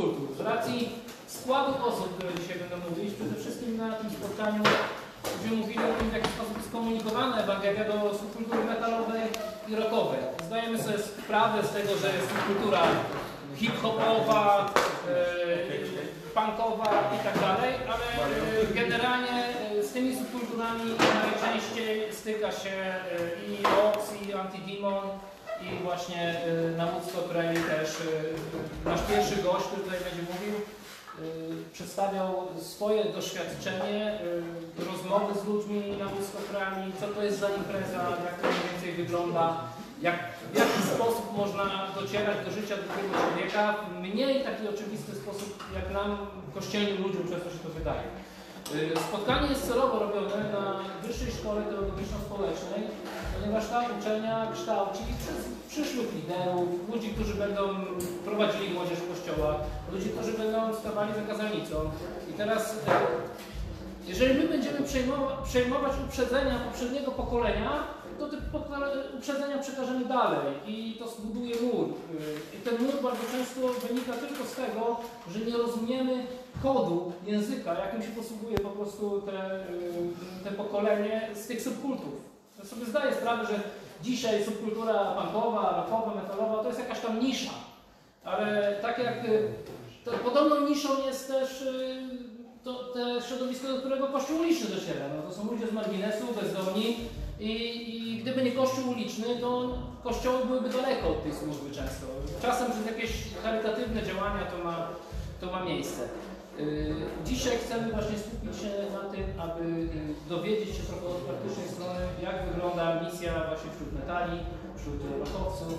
subkultur. Z racji składu osób, które dzisiaj będą mówić, przede wszystkim na tym spotkaniu będziemy mówili o tym, w jaki sposób jest komunikowana Ewangelia do subkultury metalowej i rockowej. Zdajemy sobie sprawę z tego, że jest subkultura hip-hopowa, punkowa i tak dalej, ale generalnie z tymi subkulturami najczęściej styka się i Rox, i Antidemon, i właśnie na Woodstock Rally też nasz pierwszy gość, który tutaj będzie mówił, przedstawiał swoje doświadczenie, rozmowy z ludźmi na Woodstock Rally, co to jest za impreza, jak to mniej więcej wygląda, w jaki sposób można docierać do życia drugiego człowieka w mniej taki oczywisty sposób, jak nam, kościelnym ludziom, często się to wydaje. Spotkanie jest celowo robione na Wyższej Szkole Teologiczno-Społecznej, ponieważ ta uczelnia kształci przyszłych liderów, ludzi, którzy będą prowadzili młodzież w kościołach, ludzi, którzy będą stawali za kazalnicą. I teraz, jeżeli my będziemy przejmować uprzedzenia poprzedniego pokolenia, to te uprzedzenia przekażemy dalej i to zbuduje mur. I ten mur bardzo często wynika tylko z tego, że nie rozumiemy kodu języka, jakim się posługuje po prostu te pokolenie z tych subkultów. Ja sobie zdaję sprawę, że dzisiaj subkultura punkowa, rockowa, metalowa to jest jakaś tam nisza, ale tak jak podobną niszą jest też te środowisko, do którego Kościół uliczny dociera. No, to są ludzie z marginesu, bezdomni i gdyby nie Kościół uliczny, to kościoły byłyby daleko od tej służby często. Czasem przez jakieś charytatywne działania to ma miejsce. Dzisiaj chcemy właśnie skupić się na tym, aby dowiedzieć się trochę od praktycznej strony, jak wygląda misja właśnie wśród metali, wśród rockowców,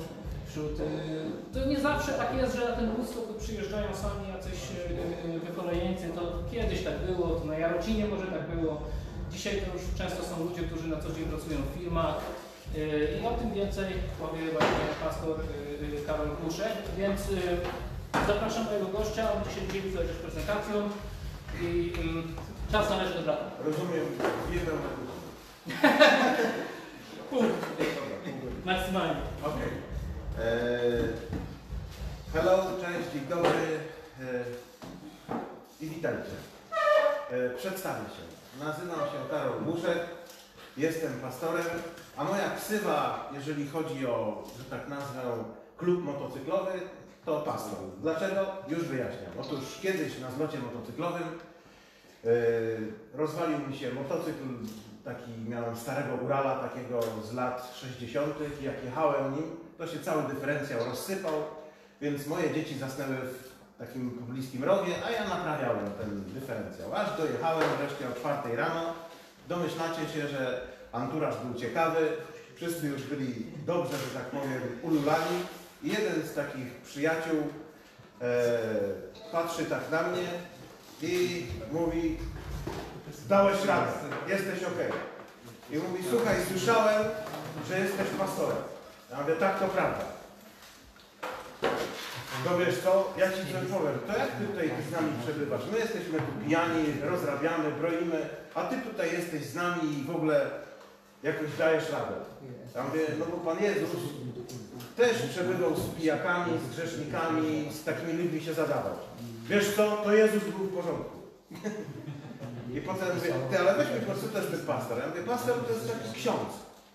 to nie zawsze tak jest, że na ten Woodstock przyjeżdżają sami jacyś wykolejeńcy, to kiedyś tak było, to na Jarocinie może tak było. Dzisiaj to już często są ludzie, którzy na co dzień pracują w firmach i o tym więcej powie właśnie pastor Karol Kuszek, więc zapraszam mojego gościa, on dzisiaj dzieli tutaj też prezentacją i czas należy do brata. Rozumiem, jedną punkt. Maksymalnie. Okay. Hello, cześć, dzień dobry i witajcie. Przedstawię się. Nazywam się Karol Kuszek, jestem pastorem, a moja ksywa, jeżeli chodzi o, że tak nazwę, klub motocyklowy, to pastor. Dlaczego? Już wyjaśniam. Otóż kiedyś na zlocie motocyklowym rozwalił mi się motocykl, taki miałem starego Urala, takiego z lat 60. i jak jechałem nim, to się cały dyferencjał rozsypał, więc moje dzieci zasnęły w takim pobliskim rowie, a ja naprawiałem ten dyferencjał. Aż dojechałem wreszcie o 4 rano. Domyślacie się, że anturaż był ciekawy, wszyscy już byli dobrze, że tak powiem, ululani. I jeden z takich przyjaciół patrzy tak na mnie i mówi: dałeś radę, jesteś okej. I mówi: słuchaj, słyszałem, że jesteś pastorem. Ja mówię: tak, to prawda. No wiesz co, ja ci coś powiem, to jak ty tutaj z nami przebywasz? My jesteśmy tu pijani, rozrabiamy, broimy, a ty tutaj jesteś z nami i w ogóle jakoś dajesz radę. Ja mówię: no bo Pan Jezus też przebywał z pijakami, z grzesznikami, z takimi ludźmi się zadawał. Wiesz co, to Jezus był w porządku. I potem mówię: ty, ale weź mi po prostu też być pastor. Ja mówię: pastor to jest taki ksiądz.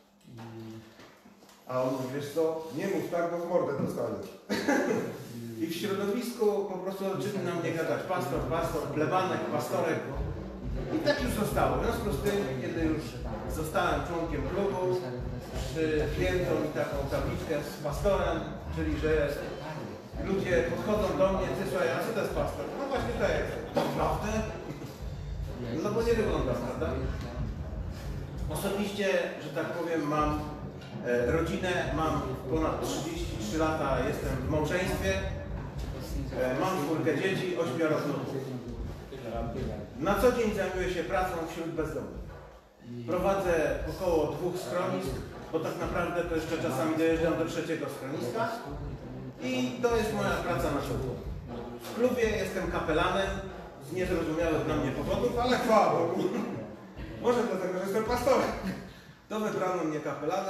A on mówi: wiesz co, nie mów tak, bo w mordę dostaniesz. I w środowisku po prostu zaczęli na mnie gadać: pastor, pastor, plebanek, pastorek. I tak już zostało. W związku z tym, kiedy już zostałem członkiem klubu, przyjęto mi taką tabliczkę z pastorem, czyli że ludzie podchodzą do mnie: ty, słuchaj, a co to jest pastor? No właśnie to jest. Naprawdę? No bo nie wygląda, prawda? Osobiście, że tak powiem, mam rodzinę, mam ponad 33 lata, jestem w małżeństwie, mam 4 dzieci, 8 wnutów. Na co dzień zajmuję się pracą wśród bezdomnych. Prowadzę około 2 schronisk, bo tak naprawdę to jeszcze czasami dojeżdżam do 3. schroniska i to jest moja praca na co dzień. W klubie jestem kapelanem z niezrozumiałych dla mnie powodów, ale chwała Bogu. Może dlatego, że jestem pastorem. To wybrano mnie kapelanem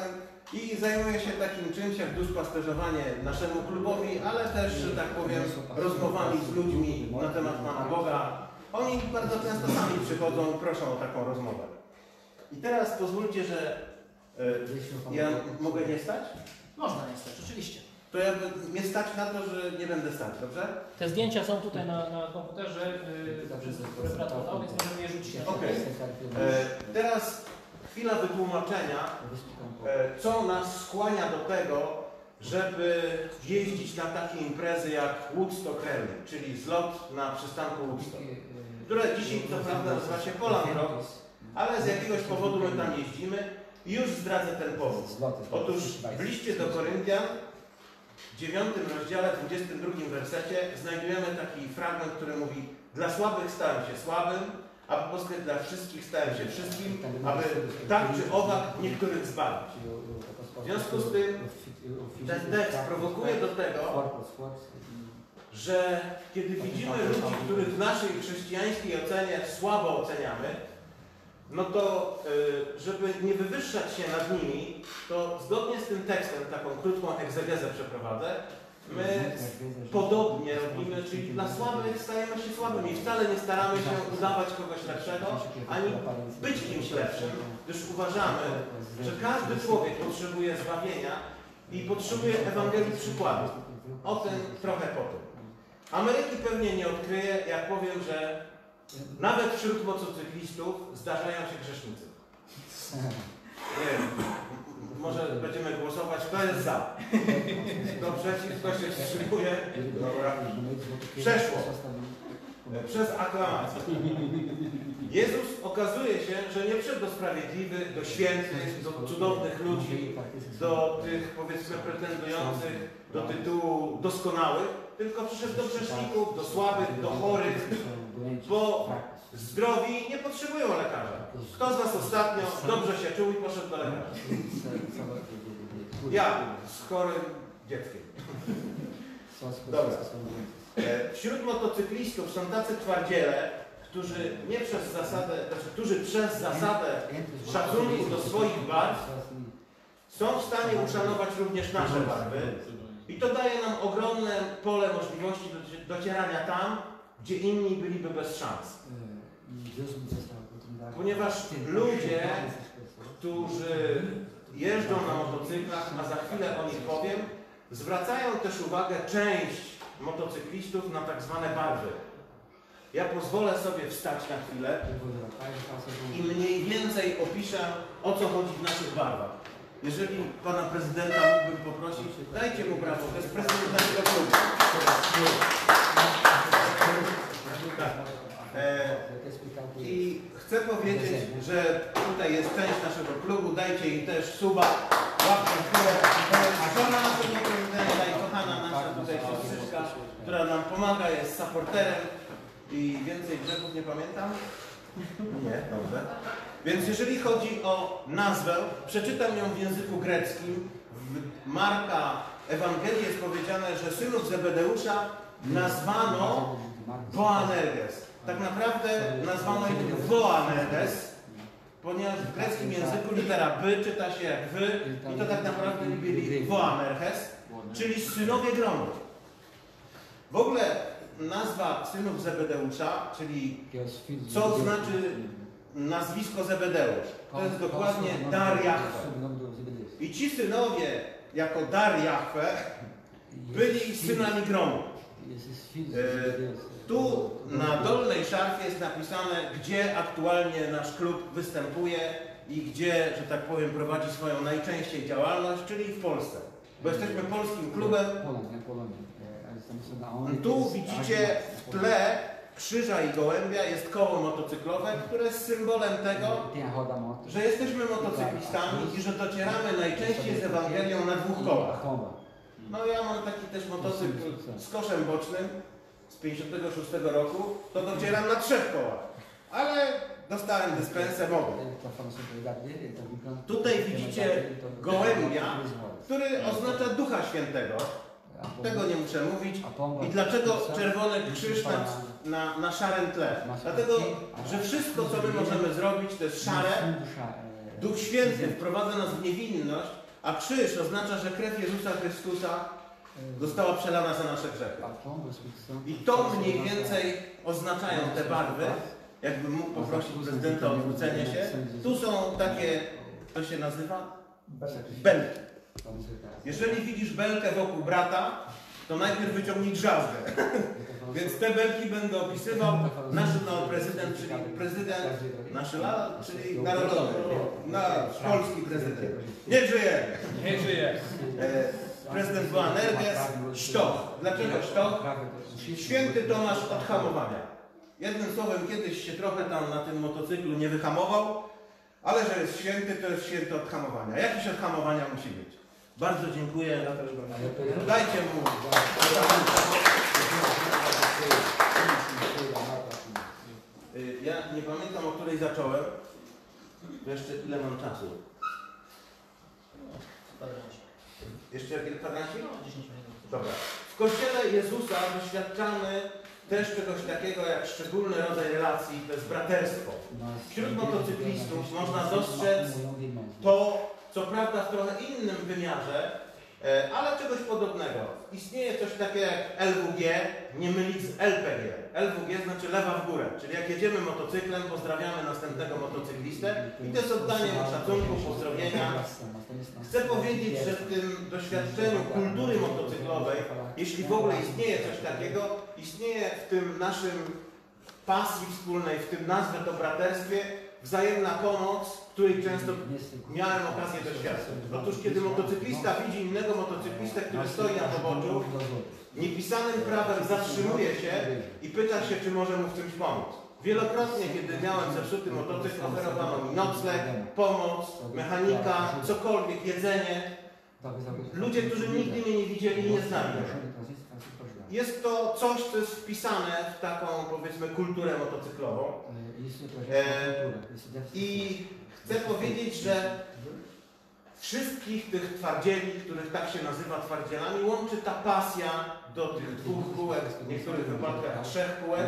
I zajmuję się takim czymś jak duszpasterzowanie naszemu klubowi, ale też, że tak powiem, rozmowami z ludźmi na temat Pana Boga. Oni bardzo często sami przychodzą i proszą o taką rozmowę. I teraz pozwólcie, że ja mogę nie stać? Można nie stać, oczywiście. To ja mnie stać na to, że nie będę stać, dobrze? Te zdjęcia są tutaj na komputerze, które pracował, więc możemy je rzucić na Okej. Teraz chwila wytłumaczenia, co nas skłania do tego, żeby jeździć na takie imprezy jak Woodstock Rally, czyli zlot na przystanku Woodstock, które dzisiaj co prawda nazywa się Poland Rock, ale z jakiegoś powodu my tam jeździmy i już zdradzę ten powód. Otóż w liście do Koryntian, w 9 rozdziale, 22 wersecie znajdujemy taki fragment, który mówi: dla słabych stałem się słabym, a po polsku dla wszystkich stałem się wszystkim, aby tak czy owak niektórych zbawić. W związku z tym ten tekst prowokuje do tego, że kiedy widzimy ludzi, których w naszej chrześcijańskiej ocenie słabo oceniamy, no to żeby nie wywyższać się nad nimi, to zgodnie z tym tekstem, taką krótką egzegezę przeprowadzę, my podobnie robimy, czyli dla słabych stajemy się słabymi. Wcale nie staramy się udawać kogoś lepszego, ani być kimś lepszym, gdyż uważamy, że każdy człowiek potrzebuje zbawienia i potrzebuje Ewangelii przykładu. O tym trochę potem. Ameryki pewnie nie odkryję, jak powiem, że nawet wśród motocyklistów zdarzają się grzesznicy. Nie wiem, może będziemy głosować, kto jest za. Kto przeciw, kto się wstrzymuje. Dobra. Przeszło. Przez aklamację. Jezus okazuje się, że nie przyszedł do sprawiedliwych, do świętych, do cudownych ludzi, do tych, powiedzmy, pretendujących do tytułu doskonałych, tylko przyszedł do grzeszników, do słabych, do chorych, bo zdrowi nie potrzebują lekarza. Kto z Was ostatnio dobrze się czuł i poszedł do lekarza? Ja, z chorym dzieckiem. Dobra. Wśród motocyklistów są tacy twardziele, którzy nie przez zasadę, którzy przez zasadę szacunku do swoich barw są w stanie uszanować również nasze barwy. I to daje nam ogromne pole możliwości docierania tam, gdzie inni byliby bez szans. Ponieważ ludzie, którzy jeżdżą na motocyklach, a za chwilę o nich powiem, zwracają też uwagę część motocyklistów na tak zwane barwy. Ja pozwolę sobie wstać na chwilę i mniej więcej opiszę, o co chodzi w naszych barwach. Jeżeli Pana Prezydenta mógłbym poprosić, dajcie mu brawo, to jest prezydent naszego klubu. Tak. I chcę powiedzieć, że tutaj jest część naszego klubu, dajcie jej też suba, łapkę w górę. Żona naszego prezydenta i kochana nasza tutaj siostrzyczka, która nam pomaga, jest supporterem i więcej grzechów nie pamiętam? Nie, dobrze. Więc jeżeli chodzi o nazwę, przeczytam ją w języku greckim. W Marka Ewangelii jest powiedziane, że synów Zebedeusza nazwano Boanerges. Tak naprawdę nazwano ich Boanerges, ponieważ w greckim języku litera by czyta się jak wy i to tak naprawdę byli Boanerges, czyli synowie gromu. W ogóle nazwa synów Zebedeusza, czyli co znaczy nazwisko Zebedeusz, to jest dokładnie Dar Jahwe. I ci synowie, jako Dar Jahwe, byli synami gromu. Tu na dolnej szarfie jest napisane, gdzie aktualnie nasz klub występuje i gdzie, że tak powiem, prowadzi swoją najczęściej działalność, czyli w Polsce. Bo jesteśmy polskim klubem. Tu widzicie w tle krzyża i gołębia jest koło motocyklowe, które jest symbolem tego, że jesteśmy motocyklistami i że docieramy najczęściej z Ewangelią na 2 kołach. No ja mam taki też motocykl z koszem bocznym z 56 roku, to docieram na 3 kołach. Ale dostałem dyspensę, mogę. Tutaj widzicie gołębia, który oznacza Ducha Świętego. Tego nie muszę mówić. I dlaczego czerwony krzyż na szarym tle? Dlatego, że wszystko, co my możemy zrobić, to jest szare. Duch Święty wprowadza nas w niewinność, A krzyż oznacza, że krew Jezusa Chrystusa została przelana za nasze grzechy. I to mniej więcej oznaczają te barwy. Jakbym mógł poprosić prezydenta o odwrócenie się. Tu są takie, to się nazywa? Belki. Jeżeli widzisz belkę wokół brata, to najpierw wyciągnij drzazgę. Więc te belki będę opisywał. Nasz prezydent, czyli prezydent, czyli narodowy, polski prezydent. Niech żyje! Niech żyje! Prezydent Boanerges, sztoch. Dlaczego sztoch? Święty Tomasz od hamowania. Jednym słowem, kiedyś się trochę tam na tym motocyklu nie wyhamował, ale że jest święty, to jest święty od hamowania. Jakieś od hamowania musi być. Bardzo dziękuję. Dajcie mu. Ja nie pamiętam, o której zacząłem. To jeszcze ile mam czasu? Jeszcze kwadransik? 10 minut. Dobra. W Kościele Jezusa doświadczamy też czegoś takiego jak szczególny rodzaj relacji, to jest braterstwo. Wśród motocyklistów można dostrzec to, co prawda w trochę innym wymiarze, ale czegoś podobnego. Istnieje coś takiego jak LWG, nie mylić z LPG. LWG znaczy lewa w górę, czyli jak jedziemy motocyklem, pozdrawiamy następnego motocyklistę i to jest oddanie szacunku, pozdrowienia. Chcę powiedzieć, że w tym doświadczeniu kultury motocyklowej, jeśli w ogóle istnieje coś takiego, istnieje w tym naszym pasji wspólnej, w tym nazwę to braterstwie, wzajemna pomoc, której często miałem okazję doświadczyć. Otóż kiedy motocyklista widzi innego motocyklistę, który stoi na poboczu, niepisanym prawem zatrzymuje się i pyta się, czy może mu w czymś pomóc. Wielokrotnie, kiedy miałem zepsuty motocykl, oferowano mi nocleg, pomoc, mechanika, cokolwiek, jedzenie. Ludzie, którzy nigdy mnie nie widzieli i nie znali mnie. Jest to coś, co jest wpisane w taką, powiedzmy, kulturę motocyklową. I chcę powiedzieć, że wszystkich tych twardzieli, których tak się nazywa twardzielami, łączy ta pasja do tych dwóch kółek, w niektórych wypadkach 3 kółek.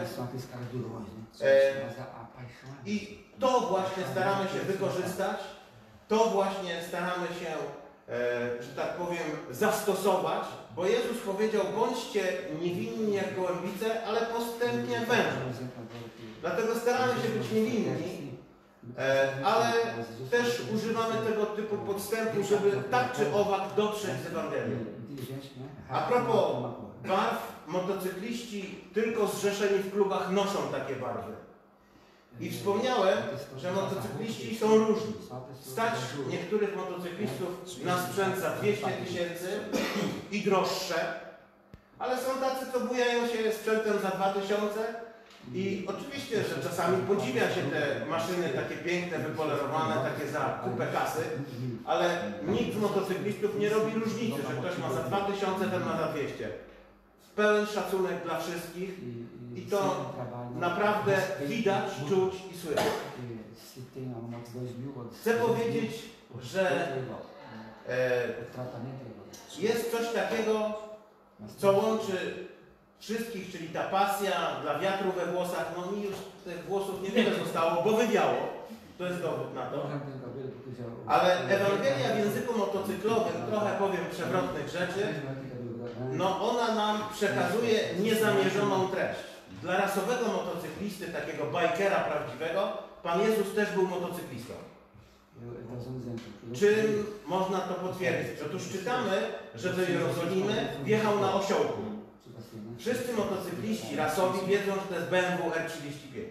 I to właśnie staramy się wykorzystać, to właśnie staramy się, że tak powiem, zastosować, bo Jezus powiedział, bądźcie niewinni jak gołębice, ale postępnie węże. Dlatego staramy się być niewinni, ale też używamy tego typu podstępu, żeby tak czy owak dotrzeć z Ewangelii. A propos barw, motocykliści tylko zrzeszeni w klubach noszą takie barwy. I wspomniałem, że motocykliści są różni. Stać niektórych motocyklistów na sprzęt za 200 000 i droższe, ale są tacy, co bujają się sprzętem za 2000 i oczywiście, że czasami podziwia się te maszyny takie piękne, wypolerowane, takie za kupę kasy, ale nikt z motocyklistów nie robi różnicy, że ktoś ma za 2000, ten ma za 200. Pełen szacunek dla wszystkich i to naprawdę widać, czuć i słychać. Chcę powiedzieć, że jest coś takiego, co łączy wszystkich, czyli ta pasja dla wiatru we włosach. No mi już tych włosów niewiele zostało, bo wywiało. To jest dowód na to. Ale Ewangelia w języku motocyklowym, trochę powiem przewrotnych rzeczy, no ona nam przekazuje niezamierzoną treść. Dla rasowego motocyklisty, takiego bajkera prawdziwego, Pan Jezus też był motocyklistą. Czym można to potwierdzić? Otóż czytamy, że do Jerozolimy wjechał na osiołku. Wszyscy motocykliści rasowi wiedzą, że to jest BMW R35.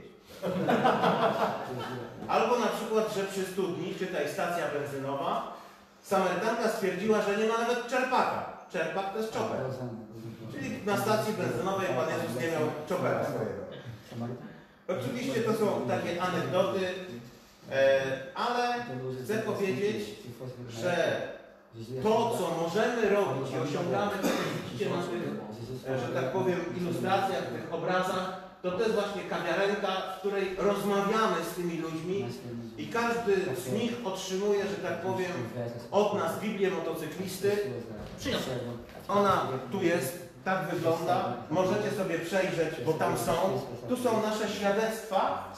Albo na przykład, że przy studni, czytaj stacja benzynowa, Samarytanka stwierdziła, że nie ma nawet czerpaka. Czerpak to jest czoper. Czyli na stacji benzynowej Pan Jezus nie miał czopera swojego. Oczywiście to są takie anegdoty, ale chcę powiedzieć, że to, co możemy robić i osiągamy, tak jak widzicie na tych, że tak powiem, ilustracjach, tych obrazach, to jest właśnie kawiarenka, w której rozmawiamy z tymi ludźmi i każdy z nich otrzymuje, że tak powiem, od nas Biblię motocyklisty. Ona tu jest, tak wygląda. Możecie sobie przejrzeć, bo tam są. Tu są nasze świadectwa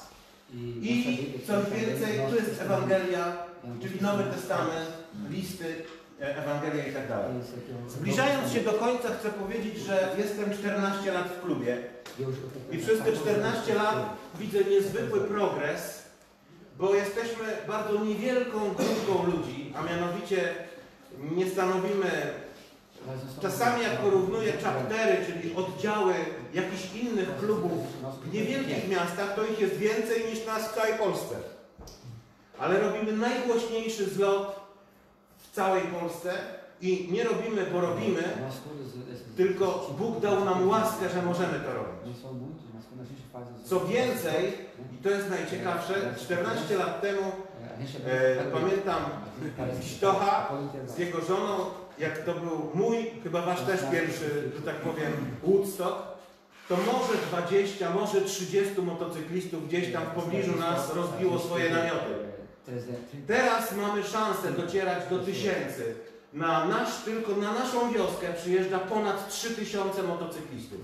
i coś więcej, tu jest Ewangelia, czyli Nowy Testament, listy Ewangelię i tak dalej. Zbliżając się do końca chcę powiedzieć, że jestem 14 lat w klubie i przez te 14 lat widzę niezwykły progres, bo jesteśmy bardzo niewielką grupą ludzi, a mianowicie nie stanowimy, czasami jak porównuję chaptery, czyli oddziały jakichś innych klubów w niewielkich miastach, to ich jest więcej niż nas w całej Polsce. Ale robimy najgłośniejszy zlot w całej Polsce i nie robimy, bo robimy, tylko Bóg dał nam łaskę, że możemy to robić. Co więcej, i to jest najciekawsze, 14 lat temu pamiętam Stocha z jego żoną, jak to był mój, chyba wasz też pierwszy, że tak powiem, Woodstock, to może 20, może 30 motocyklistów gdzieś tam w pobliżu nas rozbiło swoje namioty. Teraz mamy szansę docierać do 1000. Tylko na naszą wioskę przyjeżdża ponad 3000 motocyklistów.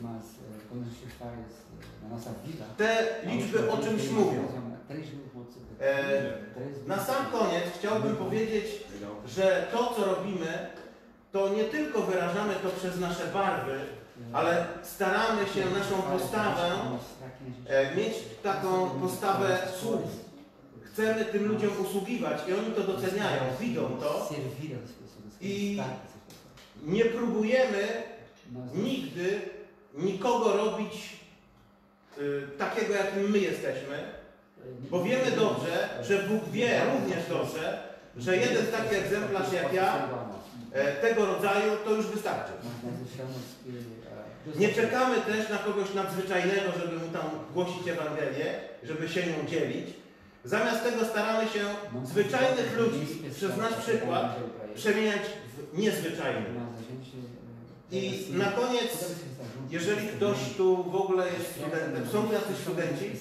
Te liczby o czymś mówią. Na sam koniec chciałbym powiedzieć, że to, co robimy, to nie tylko wyrażamy to przez nasze barwy, ale staramy się naszą postawę mieć taką postawę sług. Chcemy tym ludziom usługiwać i oni to doceniają, widzą to i nie próbujemy nigdy nikogo robić takiego, jakim my jesteśmy, bo wiemy dobrze, że Bóg wie również dobrze, że jeden taki egzemplarz jak ja, tego rodzaju, to już wystarczy. Nie czekamy też na kogoś nadzwyczajnego, żeby mu tam głosić Ewangelię, żeby się nią dzielić. Zamiast tego staramy się zwyczajnych ludzi przez nasz przykład przemieniać w niezwyczajnych. I na koniec, jeżeli ktoś tu w ogóle jest studentem, są tu jacyś studenci?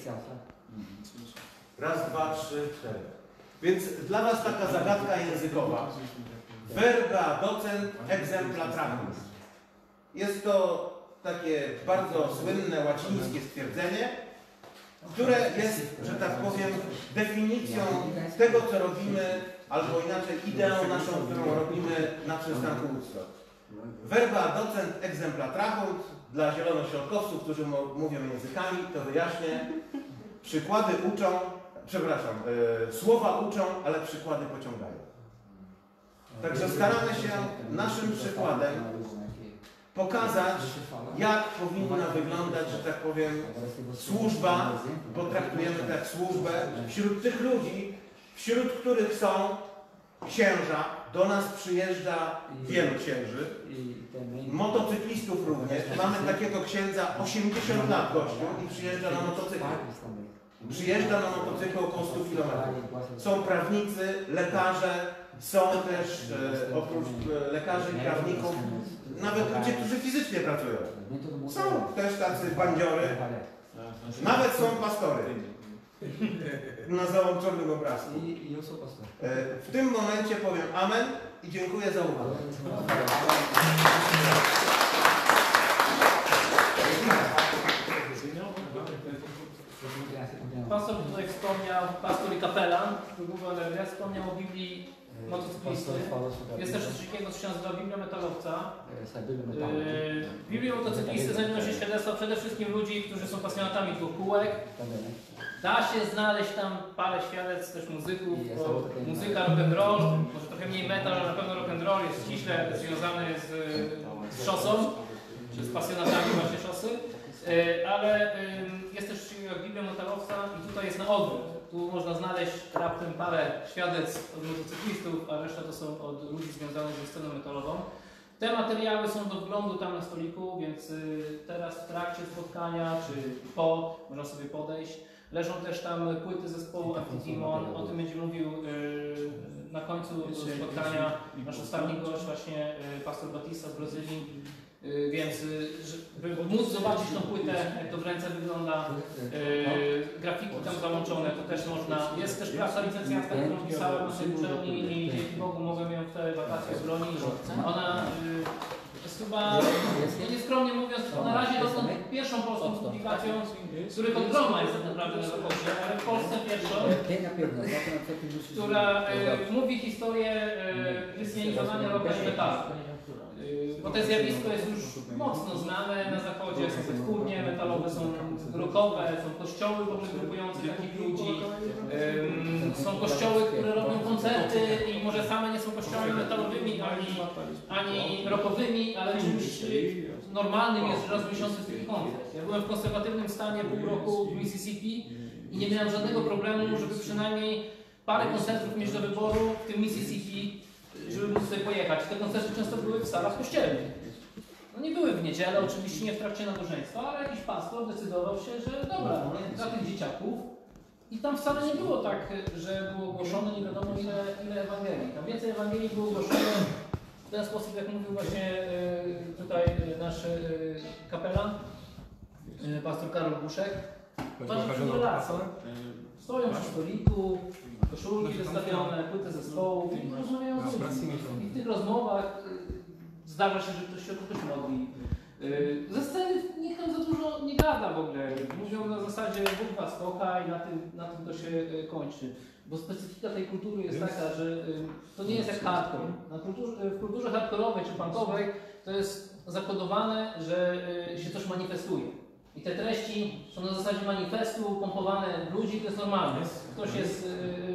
Raz, dwa, trzy, cztery. Więc dla was taka zagadka językowa. Verba docent exempla tractus. Jest to takie bardzo słynne łacińskie stwierdzenie, które jest, że tak powiem, definicją tego, co robimy, albo inaczej ideą naszą, którą robimy na przystanku Woodstock. Verba docent exempla trahunt, dla zielonośrodkowców, którzy mówią językami, to wyjaśnię. Przykłady uczą, przepraszam, słowa uczą, ale przykłady pociągają. Także staramy się naszym przykładem pokazać, jak powinna wyglądać, że tak powiem, służba, bo traktujemy to jak służbę, wśród tych ludzi, wśród których są księża, do nas przyjeżdża wielu księży, motocyklistów również. Mamy takiego księdza, 80 lat gościu i przyjeżdża na motocyklu. Przyjeżdża na motocyklu około 100 km. Są prawnicy, lekarze, są też oprócz lekarzy i prawników nawet ludzie, którzy fizycznie pracują. Są też tacy bandziory, nawet są pastory na załączonym obrazku. W tym momencie powiem amen i dziękuję za uwagę. Pastor tutaj wspomniał, pastor i kapelan, wspomniał o Biblii motocyklisty. Jest też coś takiego, co się nazywa Biblia metalowca. Biblią motocyklisty zajmują się świadectwa przede wszystkim ludzi, którzy są pasjonatami dwukółek. Da się znaleźć tam parę świadectw też muzyków, bo muzyka rock'n'roll, może trochę mniej metal, ale na pewno rock'n'roll jest ściśle związany z szosą, czy z pasjonatami właśnie szosy. Ale jest też Biblia metalowca i tutaj jest na odwrót. Tu można znaleźć raptem parę świadectw od motocyklistów, a reszta to są od ludzi związanych ze sceną metalową. Te materiały są do wglądu tam na stoliku, więc teraz w trakcie spotkania czy po można sobie podejść. Leżą też tam płyty zespołu Antidemon, o tym będzie mówił na końcu spotkania nasz ostatni gość, właśnie pastor Batista z Brazylii. Więc żeby móc zobaczyć tą płytę, jak to w ręce wygląda, grafiki tam załączone, to też można. Jest też praca licencjacka, którą pisałem na tej uczelni i dzięki Bogu mogłem ją w te wakacje zbronić. Ona chyba, nieskromnie mówiąc, na razie dotąd pierwszą polską publikacją, których od groma jest tak naprawdę na zachodzie, ale w Polsce pierwszą, która mówi historię chrystianizowania rock and metalu. Bo to zjawisko jest już mocno znane na zachodzie, są wytwórnie metalowe, są rockowe, są kościoły w ogóle grupujące takich ludzi, są kościoły, które robią koncerty i może same nie są kościołami metalowymi ani rockowymi, ale czymś normalnym jest, że raz w miesiącu jest taki koncert. Ja byłem w konserwatywnym stanie pół roku w Mississippi i nie miałem żadnego problemu, żeby przynajmniej parę koncertów mieć do wyboru w tym Mississippi, żeby móc sobie pojechać. Te koncerty często były w salach kościelnych. No nie były w niedzielę, oczywiście nie w trakcie nabożeństwa, ale jakiś pastor decydował się, że dobra, dla tych dzieciaków. I tam wcale nie było tak, że było głoszone nie wiadomo ile Ewangelii. Tam więcej Ewangelii było głoszone w ten sposób, jak mówił właśnie tutaj nasz kapelan, pastor Karol Buszek. Bardzo relacje. Stoją przy stoliku, koszulki wystawione, płyty zespołów i rozmawiają z ludźmi. I w tych rozmowach zdarza się, że ktoś się o kogoś modli. Ze sceny nikt tam za dużo nie gada w ogóle. Mówią na zasadzie Bóg was kocha i na tym to się kończy. Bo specyfika tej kultury jest taka, że to nie jest jak hardcore. W kulturze hardkorowej czy punkowej to jest zakodowane, że się coś manifestuje. I te treści są na zasadzie manifestu, pompowane w ludzi, to jest normalne. Ktoś jest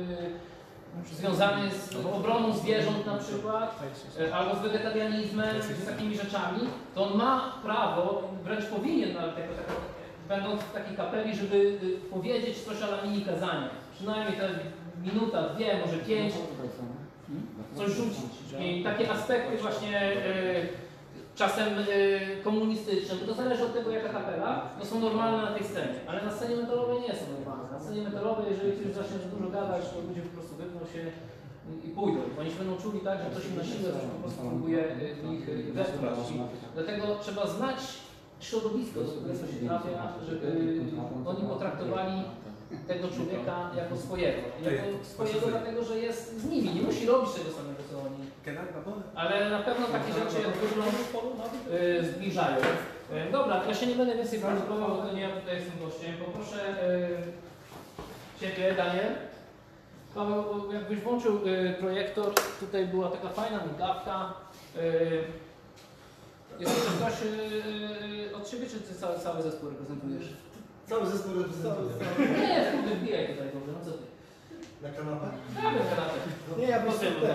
związany z obroną zwierząt na przykład, albo z wegetarianizmem, z takimi rzeczami, to on ma prawo, wręcz powinien nawet, będąc w takiej kapeli, żeby powiedzieć coś ala mini kazania. Przynajmniej te minuta, 2, może 5, coś rzucić. I takie aspekty właśnie czasem komunistyczne, bo to zależy od tego jaka kapela, to są normalne na tej scenie, ale na scenie metalowej nie są normalne. Na scenie metalowej, jeżeli ktoś zacznie za dużo gadać, to ludzie po prostu wypną się i pójdą. Oni się będą czuli tak, że ktoś im na siłę coś po prostu próbuje w nich wepchnąć. Dlatego trzeba znać środowisko, do którego się trafia, żeby oni potraktowali tego człowieka jako swojego. Jako swojego dlatego, że jest z nimi, nie musi robić tego samego co oni. Ale na pewno takie rzeczy jak wygląd zbliżają. Dobra, ja się nie będę więcej prezentował, bo to nie ja tutaj jestem gościem. Poproszę Ciebie, Daniel. Paweł, jakbyś włączył projektor, tutaj była taka fajna migawka. Jest jeszcze ktoś od Ciebie, czy Ty cały zespół reprezentujesz? Cały zespół reprezentuje. Nie, kurde, wbijaj tutaj dobrze, no co Ty? Na kanapę? Ja bym kanapę. Nie, ja bym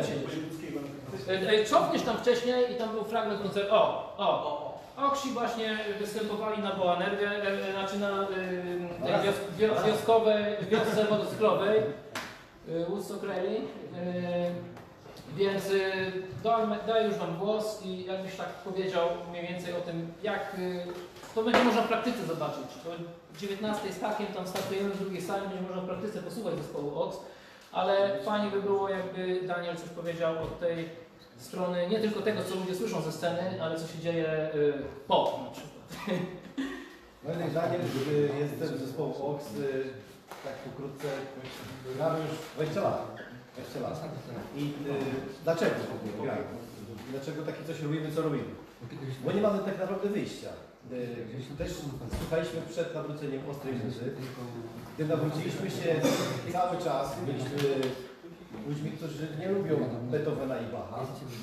Cofniesz tam wcześniej i tam był fragment koncertu. Oksi właśnie występowali na Boanergie, znaczy na tej wiosce wodostrowej Woodstock Rally. Więc daję już Wam głos i jakbyś tak powiedział mniej więcej o tym, jak to będzie można w praktyce zobaczyć. To 19 z hakiem, tam startujemy w drugiej sali, będzie można w praktyce posłuchać zespołu OX, ale fajnie by było, jakby Daniel coś powiedział od tej strony, nie tylko tego, co ludzie słyszą ze sceny, ale co się dzieje po na przykład. No i Daniel, jestem z zespołu OX, tak pokrótce, gramy już 20 lat. 20 lat. I dlaczego w ogóle gramy? Dlaczego takie coś robimy, co robimy? Bo nie mamy tak naprawdę wyjścia. Też słuchaliśmy przed nawróceniem ostrej muzy. Gdy nawróciliśmy się cały czas, byliśmy ludźmi, którzy nie lubią Beethovena i Bacha.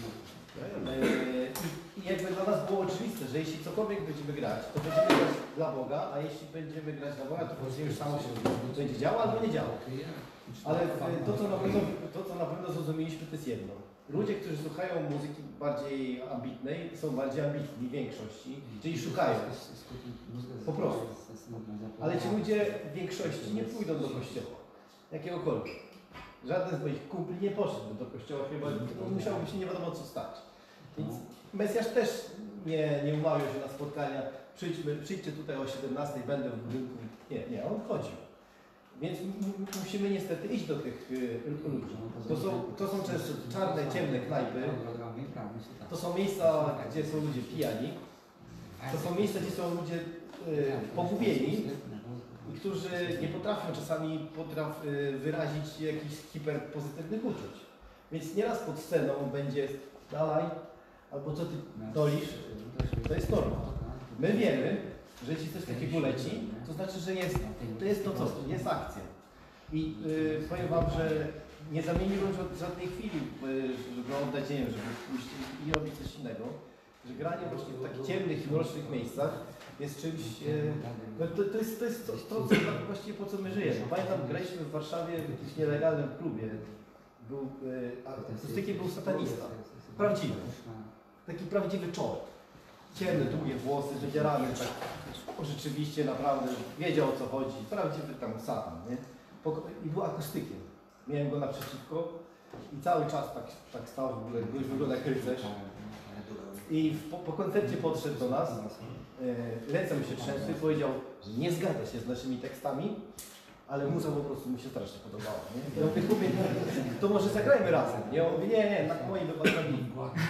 I jakby dla nas było oczywiste, że jeśli cokolwiek będziemy grać, to będziemy grać dla Boga, a jeśli będziemy grać dla Boga, to później już samo się będzie działo albo nie działo. Ale to, co na pewno zrozumieliśmy, to jest jedno. Ludzie, którzy słuchają muzyki bardziej ambitnej, są bardziej ambitni w większości, czyli szukają. Po prostu. Ale ci ludzie w większości nie pójdą do kościoła. Jakiegokolwiek. Żaden z moich kumpli nie poszedł do kościoła, chyba musiałoby się nie wiadomo co stać. Więc Mesjasz też nie umawiał się na spotkania, przyjdźcie tutaj o 17, będę w budynku. Nie, on chodził. Więc musimy niestety iść do tych ludzi. To są często czarne, ciemne knajpy. To są miejsca, gdzie są ludzie pijani. To są miejsca, gdzie są ludzie pogubieni i którzy nie potrafią czasami wyrazić jakichś hiperpozytywnych uczuć. Więc nieraz pod sceną będzie dalej, albo co ty dolisz, to jest norma. My wiemy, że jeśli coś takiego leci, to znaczy, że jest to coś, jest akcja. I powiem wam, że nie zamieniłem żadnej chwili, żeby oddać, nie wiem, żeby pójść i robić coś innego. Że granie właśnie w takich ciemnych i mrocznych miejscach jest czymś, to jest to, właściwie po co my żyjemy. Pamiętam, graliśmy w Warszawie w jakimś nielegalnym klubie. Akustykiem był satanista. Prawdziwy. Taki prawdziwy człowiek. Ciemne, długie włosy, wydzierany, tak rzeczywiście naprawdę wiedział, o co chodzi. Prawdziwy tam satan, nie? I był akustykiem. Miałem go naprzeciwko i cały czas tak stał w ogóle, już wygląda jak rycerz. I po koncercie podszedł do nas, ręce mu się trzęsły i powiedział, że nie zgadza się z naszymi tekstami, ale muza po prostu mu się strasznie podobała. Nie? Ja mówię, to może zagrajmy razem. Nie? On mówi, nie, na moim wypadku.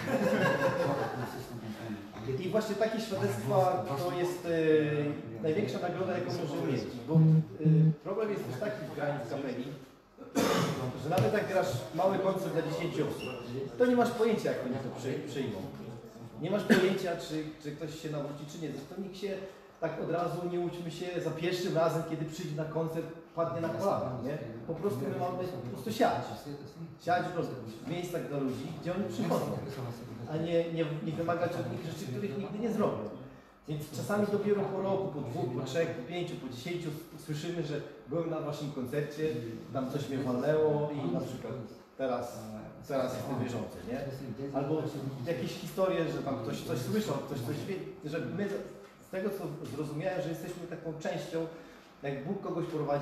I właśnie takie świadectwa to jest największa nagroda, jaką możemy mieć. Bo problem jest też taki w graniu w kapeli, że nawet jak grasz mały koncert dla 10 osób, to nie masz pojęcia, jak oni to przyjmą. Nie masz pojęcia, czy ktoś się nawróci, czy nie. Zresztą nikt się tak od razu, nie łudźmy się, za pierwszym razem, kiedy przyjdzie na koncert, padnie na kolana, nie? Po prostu my mamy po prostu siać po prostu w miejscach dla ludzi, gdzie oni przychodzą, a nie wymagać od nich rzeczy, których nigdy nie zrobią. Więc czasami dopiero po roku, po 2, po 3, po 5, po 10 słyszymy, że byłem na waszym koncercie, tam coś mnie walnęło i na przykład teraz jestem wierzący, nie? Albo jakieś historie, że tam ktoś coś słyszał, ktoś coś wie, że my z tego co zrozumiałem, że jesteśmy taką częścią, jak Bóg kogoś prowadzi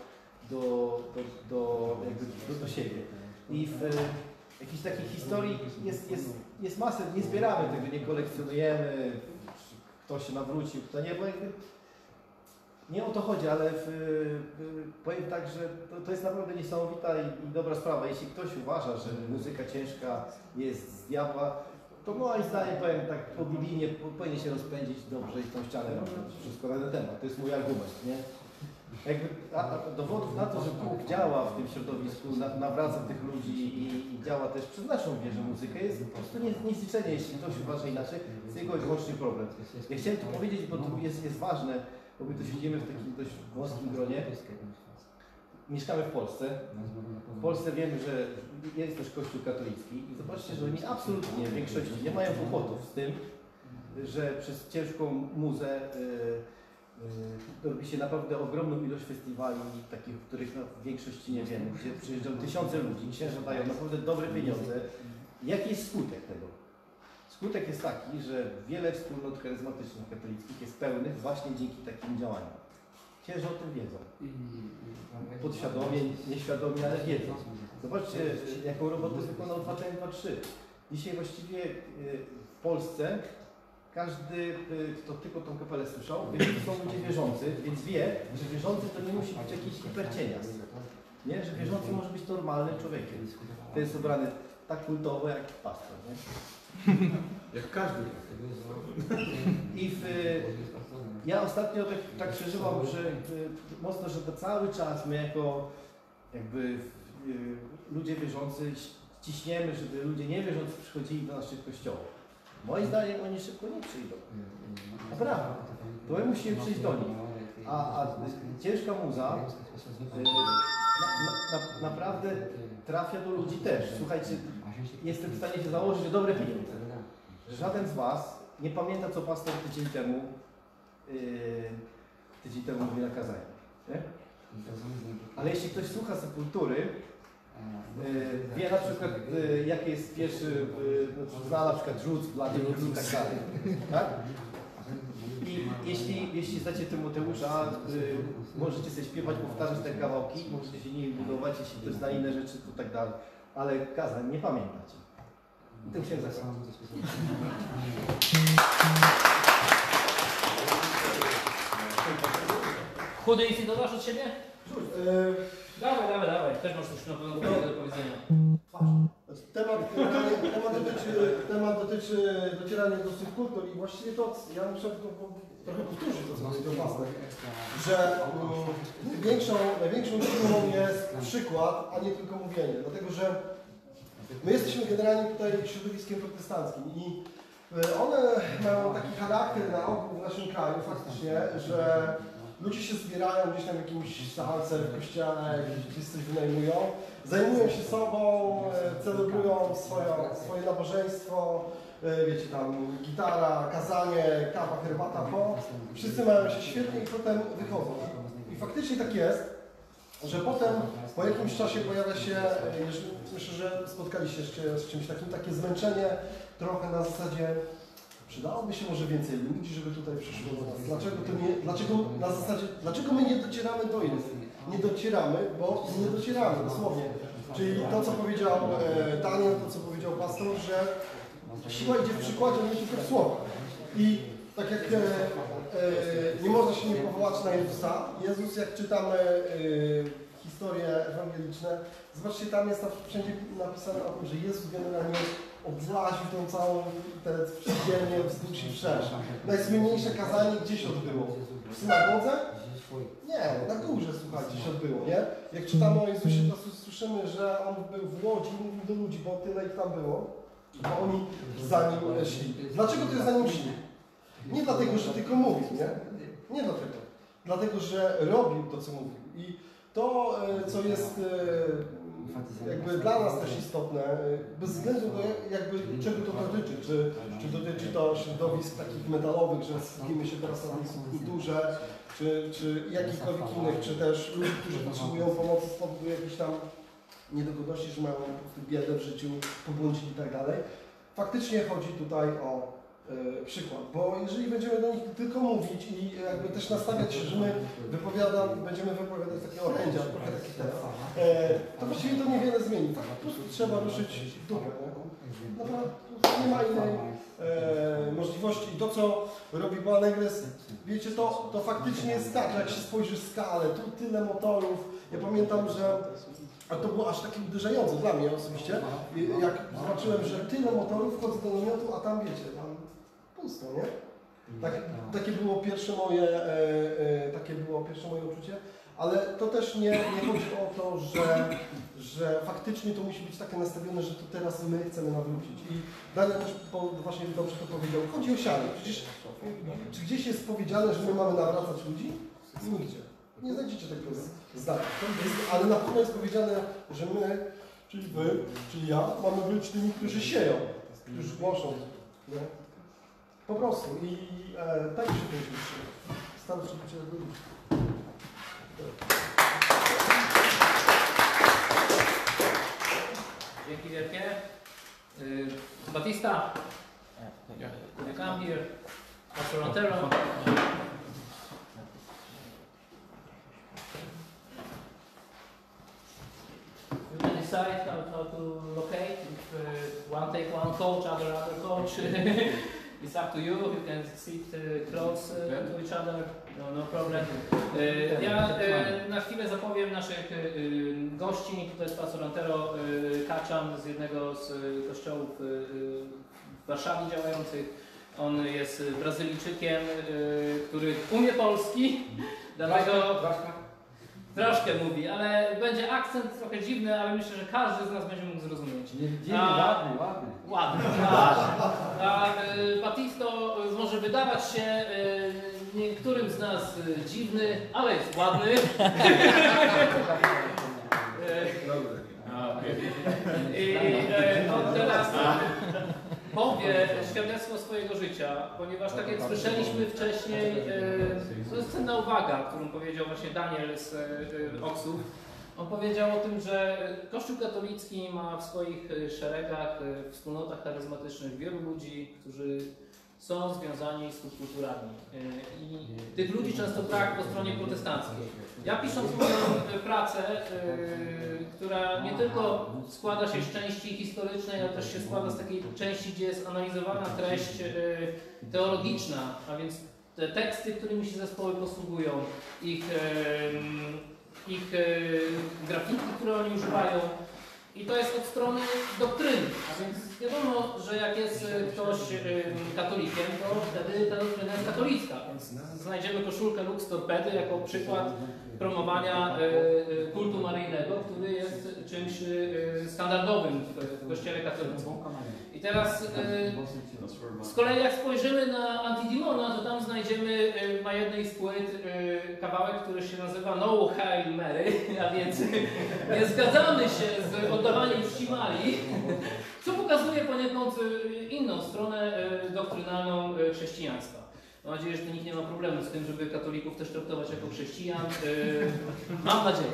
do siebie. I w jakiejś takiej historii jest masę, nie zbieramy tego, nie kolekcjonujemy, kto się nawrócił, kto nie, bo jakby nie o to chodzi, ale powiem tak, że to jest naprawdę niesamowita i dobra sprawa. Jeśli ktoś uważa, że muzyka ciężka jest z diabła, to moim zdaniem, powiem tak po biblijnie, powinien się rozpędzić dobrze i tą ścianę robić. Wszystko na ten temat. To jest mój argument, nie? Jakby, dowodów na to, że Bóg działa w tym środowisku, nawraca tych ludzi i działa też przez naszą wierę muzykę, jest po prostu niezliczenie. Jeśli ktoś uważa inaczej, to jest jego wyłącznie problem. Ja chciałem tu powiedzieć, bo to jest ważne, bo my tu siedzimy w takim dość wąskim gronie. Mieszkamy w Polsce. W Polsce wiemy, że jest też Kościół katolicki i zobaczcie, że oni absolutnie w większości nie mają kłopotów z tym, że przez ciężką muzę robi się naprawdę ogromną ilość festiwali, takich, o których w większości nie wiemy, gdzie przyjeżdżają tysiące ludzi, księża dają naprawdę dobre pieniądze. Jaki jest skutek tego? Skutek jest taki, że wiele wspólnot charyzmatycznych katolickich jest pełnych właśnie dzięki takim działaniom. Księża o tym wiedzą. Podświadomie, nieświadomie, ale wiedzą. Zobaczcie, jaką robotę wykonał 2TM23. Dzisiaj właściwie w Polsce każdy, kto tylko tą kapelę słyszał, wie, że są ludzie wierzący, więc wie, że wierzący to nie musi być jakiś hipercienias. Nie? Że wierzący może być normalnym człowiekiem. To jest ubrany tak kultowo jak pastor. Nie? Jak każdy. I ja ostatnio tak przeżywam, że mocno, że to cały czas my jako jakby ludzie wierzący ciśniemy, żeby ludzie niewierzący przychodzili do naszych kościołów. Moim zdaniem oni szybko nie przyjdą. Naprawdę. To my musimy przyjść do nich. A ciężka muza naprawdę trafia do ludzi też. Słuchajcie, jestem w stanie się założyć, że dobre pieniądze. Że żaden z was nie pamięta, co pastor tydzień temu mówi na kazaniu. Nie? Ale jeśli ktoś słucha Sepultury, wie na przykład, jaki jest pierwszy, zna na przykład Roots, Bloody Roots i tak dalej. Tak? I jeśli znacie Tymoteusza, możecie sobie śpiewać, powtarzać te kawałki, możecie się nimi budować, jeśli ktoś zna inne rzeczy, to tak dalej. Ale kazań nie pamiętacie. I tym się zakończy. Chudy, jeśli dodasz od siebie? Dawaj. Też masz coś nowego do powiedzenia. Temat dotyczy docierania do tych kultur i właściwie to, ja muszę trochę powtórzyć to, co powiedział pastor, że największą siłą jest przykład, a nie tylko mówienie, dlatego że My jesteśmy generalnie tutaj środowiskiem protestanckim i one mają taki charakter na ogół w naszym kraju faktycznie, że ludzie się zbierają gdzieś tam w jakimś salce, w kościele, gdzieś coś wynajmują, zajmują się sobą, celebrują swoje nabożeństwo, wiecie, tam gitara, kazanie, kawa, herbata, wszyscy mają się świetnie i potem wychodzą. I faktycznie tak jest, że potem po jakimś czasie pojawia się, myślę, że spotkaliście się z czymś takim, takie zmęczenie trochę na zasadzie przydałoby się może więcej ludzi, żeby tutaj przyszło do nas. Dlaczego my nie docieramy do innych? Nie docieramy, bo nie docieramy, dosłownie. Czyli to, co powiedział Daniel, to, co powiedział pastor, że siła idzie w przykładzie, nie tylko w słowach. I tak jak nie można się nie powołać na Jezusa, Jezus, jak czytamy historie ewangeliczne, zobaczcie, tam jest wszędzie napisane o tym, że Jezus generalnie obłaził tą całą ziemię wzdłuż i wszerz. Najsłynniejsze kazanie gdzieś odbyło? W synagodze? Nie, na górze, słuchajcie, się odbyło, nie? Jak czytamy o Jezusie, to słyszymy, że On był w łodzi i mówił do ludzi, bo tyle ich tam było, bo oni za Nim szli. Dlaczego to jest za Nim szli? Nie dlatego, że tylko mówił, nie? Nie dlatego. Dlatego, że robił to, co mówił. I to, co jest jakby dla nas też istotne, bez względu na jakby czego to dotyczy, czy dotyczy to środowisk takich metalowych, że skupimy się teraz na tej subkulturze, czy jakichkolwiek innych, czy też ludzi, którzy potrzebują pomocy z powodu jakichś tam niedogodności, że mają po prostu biedę w życiu, pobłądzili i tak dalej. Faktycznie chodzi tutaj o przykład, bo jeżeli będziemy do nich tylko mówić i jakby też nastawiać się, że my będziemy wypowiadać takie orędzia, trochę takich teraz, to właściwie to niewiele zmieni. Tak, po prostu trzeba ruszyć w dupę. Naprawdę nie ma innej możliwości. I to, co robi Boa Negres, wiecie, to faktycznie jest tak, że jak się spojrzy w skalę, tu tyle motorów. Ja pamiętam, że to było aż takie uderzające dla mnie osobiście, jak zobaczyłem, że tyle motorów, wchodzę do namiotu, a tam wiecie, tam pusto, nie? Takie było pierwsze moje uczucie, ale to też nie chodzi o to, że faktycznie to musi być takie nastawione, że to teraz my chcemy nawrócić. I Daniel też właśnie dobrze to powiedział, chodzi o sianie. Przecież czy gdzieś jest powiedziane, że my mamy nawracać ludzi? Nigdzie. Nie znajdziecie tego zdania. Ale na pewno jest powiedziane, że my, czyli wy, czyli ja, mamy być tymi, którzy sieją, którzy głoszą. Nie? Po prostu. I tak się to dzieje. Staram się być ludzi. Dzięki wielkie. Batista, you come here. Pastor Montero. You can decide how to locate. If one take one coach, other coach. It's up to you. You can sit close to each other. No problem. Ja na chwilę zapowiem naszych gości. To jest Pastor Antero Kaczan z jednego z kościołów w Warszawie działających. On jest Brazylijczykiem, który umie polski. Dlatego troszkę mówi, ale będzie akcent trochę dziwny, ale myślę, że każdy z nas będzie mógł zrozumieć. Ładny. A Batisto może wydawać się niektórym z nas dziwny, ale jest ładny. I on teraz powie świadectwo swojego życia, ponieważ tak jak słyszeliśmy wcześniej, to jest cenna uwaga, którą powiedział właśnie Daniel z Oksów. On powiedział o tym, że Kościół katolicki ma w swoich szeregach, w wspólnotach charyzmatycznych wielu ludzi, którzy są związani z subkulturami. I tych ludzi często brak po stronie protestanckiej. Ja pisząc moją pracę, która nie tylko składa się z części historycznej, ale też się składa z takiej części, gdzie jest analizowana treść teologiczna, a więc te teksty, którymi się zespoły posługują, ich grafiki, które oni używają. I to jest od strony doktryny, a więc wiadomo, że jak jest ktoś katolikiem, to wtedy ta doktryna jest katolicka, więc znajdziemy koszulkę Lux Torpedy jako przykład promowania kultu maryjnego, który jest czymś standardowym w Kościele katolickim. I teraz z kolei jak spojrzymy na Antidemona, to tam znajdziemy na jednej z płyt kawałek, który się nazywa No Hail Mary, a więc nie zgadzamy się z oddawaniem czci Marii, co pokazuje poniekąd inną stronę doktrynalną chrześcijaństwa. Mam nadzieję, że nikt nie ma problemu z tym, żeby katolików też traktować jako chrześcijan. Mam nadzieję.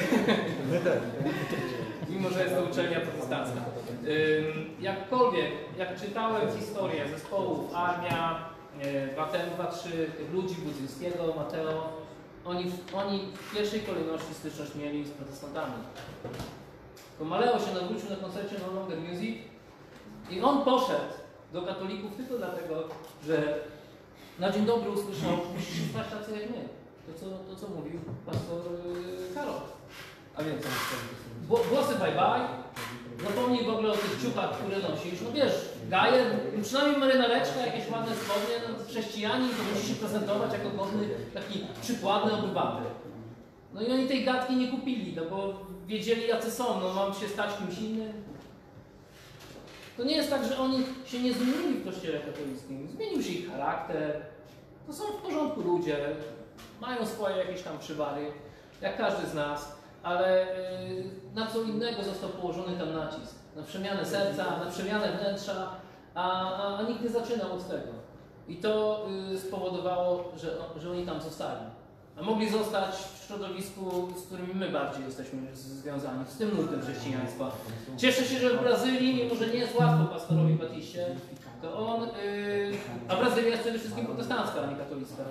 Mimo, że jest to uczelnia protestancka. Jakkolwiek, jak czytałem historię zespołów Armia, Batem 2-3, ludzi Budzyńskiego, Mateo, oni w pierwszej kolejności styczność mieli z protestantami. To Maleo się nawrócił na koncercie No Longer Music i on poszedł do katolików tylko dlatego, że na dzień dobry usłyszał, musisz się stać tacy jak my. To co mówił pastor Karol. A więc włosy bye bye, zapomnij w ogóle o tych ciuchach, które nosisz. No wiesz, gajer, przynajmniej marynareczka, jakieś ładne spodnie, no, chrześcijanin, to musi się prezentować jako godny, taki przykładny obywatel. No i oni tej gadki nie kupili, no bo wiedzieli jacy są, no mam się stać kimś innym. To nie jest tak, że oni się nie zmienili w Kościele katolickim. Zmienił się ich charakter. To są w porządku ludzie. Mają swoje jakieś tam przywary, jak każdy z nas. Ale na co innego został położony tam nacisk. Na przemianę serca, na przemianę wnętrza, a nikt nie zaczynał od tego. I to spowodowało, że oni tam zostali. A mogli zostać w środowisku, z którymi my bardziej jesteśmy związani, z tym nurtem chrześcijaństwa. Cieszę się, że w Brazylii, mimo że nie jest łatwo pastorowi Batiście, to on, a Brazylia jest przede wszystkim protestancka, a nie katolicka,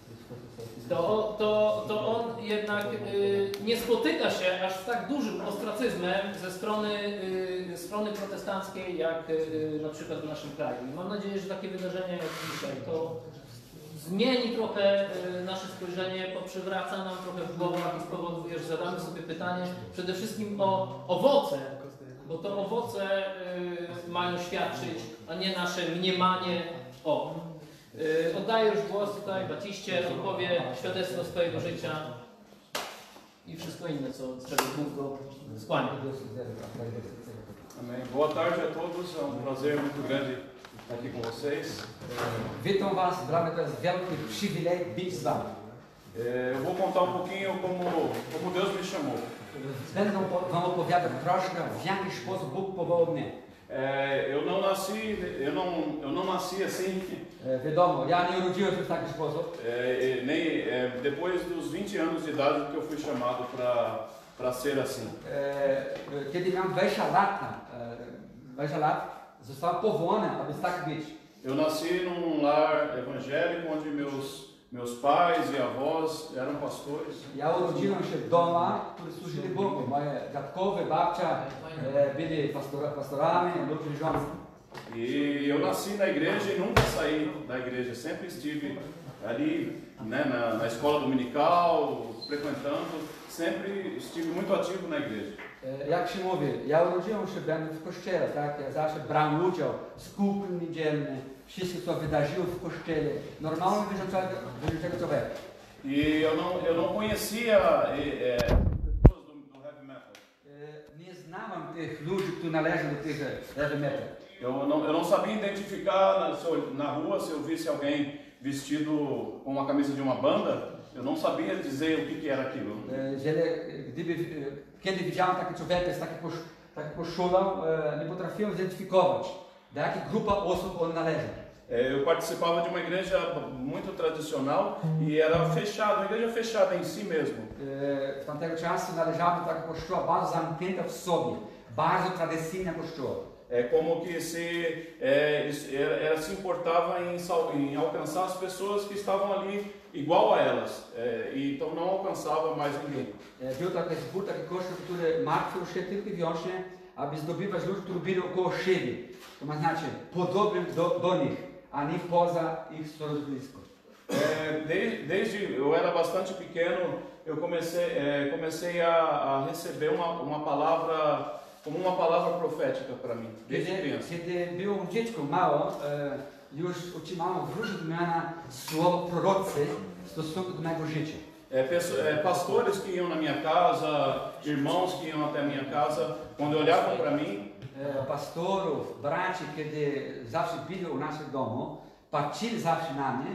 to on jednak nie spotyka się aż z tak dużym ostracyzmem ze strony protestanckiej, jak na przykład w naszym kraju. I mam nadzieję, że takie wydarzenia jak dzisiaj to zmieni trochę nasze spojrzenie, poprzywraca nam trochę w głowach i spowoduje, że zadamy sobie pytanie przede wszystkim o owoce, bo to owoce mają świadczyć, a nie nasze mniemanie o. Oddaję już głos tutaj Batiście, on powie świadectwo swojego życia i wszystko inne, z czego Bóg go skłania. Amém. Boa tarde a todos, é prazer muito grande estar aqui com vocês. Witam Was, dla mnie to jest wielki przywilej być z Wami. Eu vou contar pouquinho como Deus me chamou. Będę Wam opowiadać troszkę, w jaki sposób Bóg powołał mnie. Eu não nasci assim. Wiadomo, ja nie urodziłem się w taki sposób. Depois dos 20 anos de idade que eu fui chamado para ser assim. Kiedy miałem 20 lat, zostałem powołany, aby tak być. Eu nasci num lar evangélico onde meus pais e avós eram pastores. Ja urodziłem się w domach, które służyli Bogu. Moje dziadkowie, babcia byli pastorami lub księżami. E eu nasci na igreja e nunca saí da igreja. Sempre estive ali, né, na escola dominical, frequentando. Sempre estive muito ativo na igreja. Jak się mówi, ja urodziłem się będąc w kościele, tak? Ja zawsze brałem udział w skupy niedzielne, wszystko co wydarzyło w kościele, normalnie wierzącego człowieka. E eu não conhecia pessoas do heavy metal. Nie znałem tych ludzi, którzy należą do tych heavy metal. Eu não sabia identificar na rua se eu visse alguém vestido com uma camisa de uma banda. Eu não sabia dizer o que era aquilo. Kiedy widziałem taki człowiek z taką koszulą, nie potrafiłem zidentyfikować, do jakiej grupy osób on należy. Eu participava de uma igreja muito tradicional e era fechada, uma igreja fechada em si mesmo. W tamtego czasu należałem do takiego kościoła bardzo zamknięta w sobie, bardzo tradycyjna kościoła. Como que ela se importava em alcançar as pessoas que estavam ali igual a elas, e então não alcançava mais ninguém. Był taki zbór, taki kościół, który martwił się tylko i wyłącznie, aby zdobywać ludzi, którzy byli około siebie. To znaczy podobnym do nich, a nie poza ich środowisko. Desde eu era bastante pequeno, eu comecei a receber uma palavra como uma palavra profética para mim, desde criança. Kiedy było dziecko mało, już otrzymałem w różnych odmianach słowo prorocy w stosunku do mojego życia. Pastores que iam na minha casa, irmãos que iam até a minha casa, quando olhavam para mim, Pastorów, braci, kiedy zawsze byli u nas w domu, patrzyli zawsze na mnie.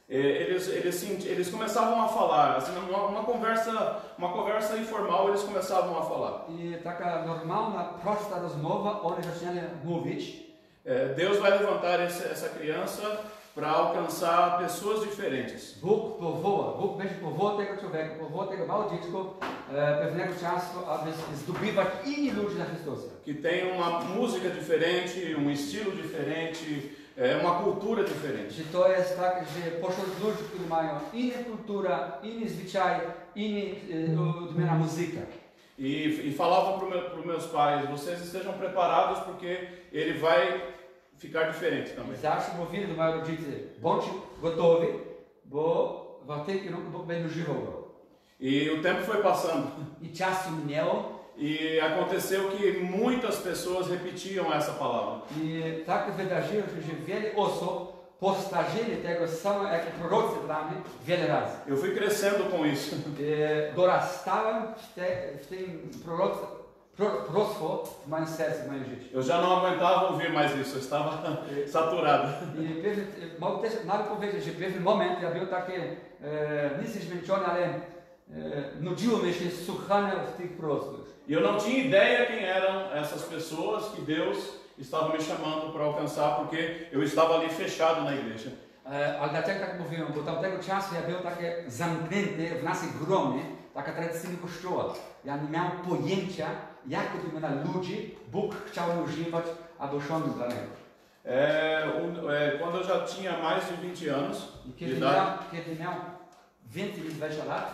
eles começavam a falar, assim, uma conversa informal, eles começavam a falar. I taka normalna, prosta rozmowa, oni zaczynali mówić. Deus vai levantar essa criança para alcançar pessoas diferentes. Bóg będzie powołał tego człowieka, powołał tego małego dziecko pewnego czasu, aby zdobywać inni ludzi dla Chrystusa. Que tem uma música diferente, estilo diferente, uma cultura diferente. Czy to jest tak, że pośród ludzi, którzy mają inną kulturę, inny zwyczaj, inna odmiana muzyka. E falavam para os meus pais, vocês estejam preparados porque ele vai ficar diferente também. Zawsze mówili do mojej rodzicy, bądźcie gotowi, bo w tym kierunku Bóg będzie używał go. E o tempo foi passando. I czas minęło. E aconteceu que muitas pessoas repetiam essa palavra. I tak wydarzyło się, że wiele osób powtarzali tego samego jak prorocy dla mnie wiele razy. Eu fui crescendo com isso. Dorastałem w tym proroctwo w moim sercu, w moim życiu. Eu já não aguentava ouvir mais isso, eu estava saturado. I mogę też nawet powiedzieć, że w pewnym momencie ja był taki nie zmęczony, ale nudziło mi się słuchanie w tych proroctwach. E eu não tinha ideia quem eram essas pessoas que Deus estava me chamando para alcançar, porque eu estava ali fechado na igreja. Ale dlaczego tak mówiłem? Bo tamtego czasu ja był taki zamknięty w naszej gronie, taka tradycyjna kościoła. Ja nie miałem pojęcia, jak na ludzi Bóg chciał mnie używać, aby osiągnąć dla niego. Quando eu já tinha mais de 20 anos de Kiedy miał więcej niż 20 lat,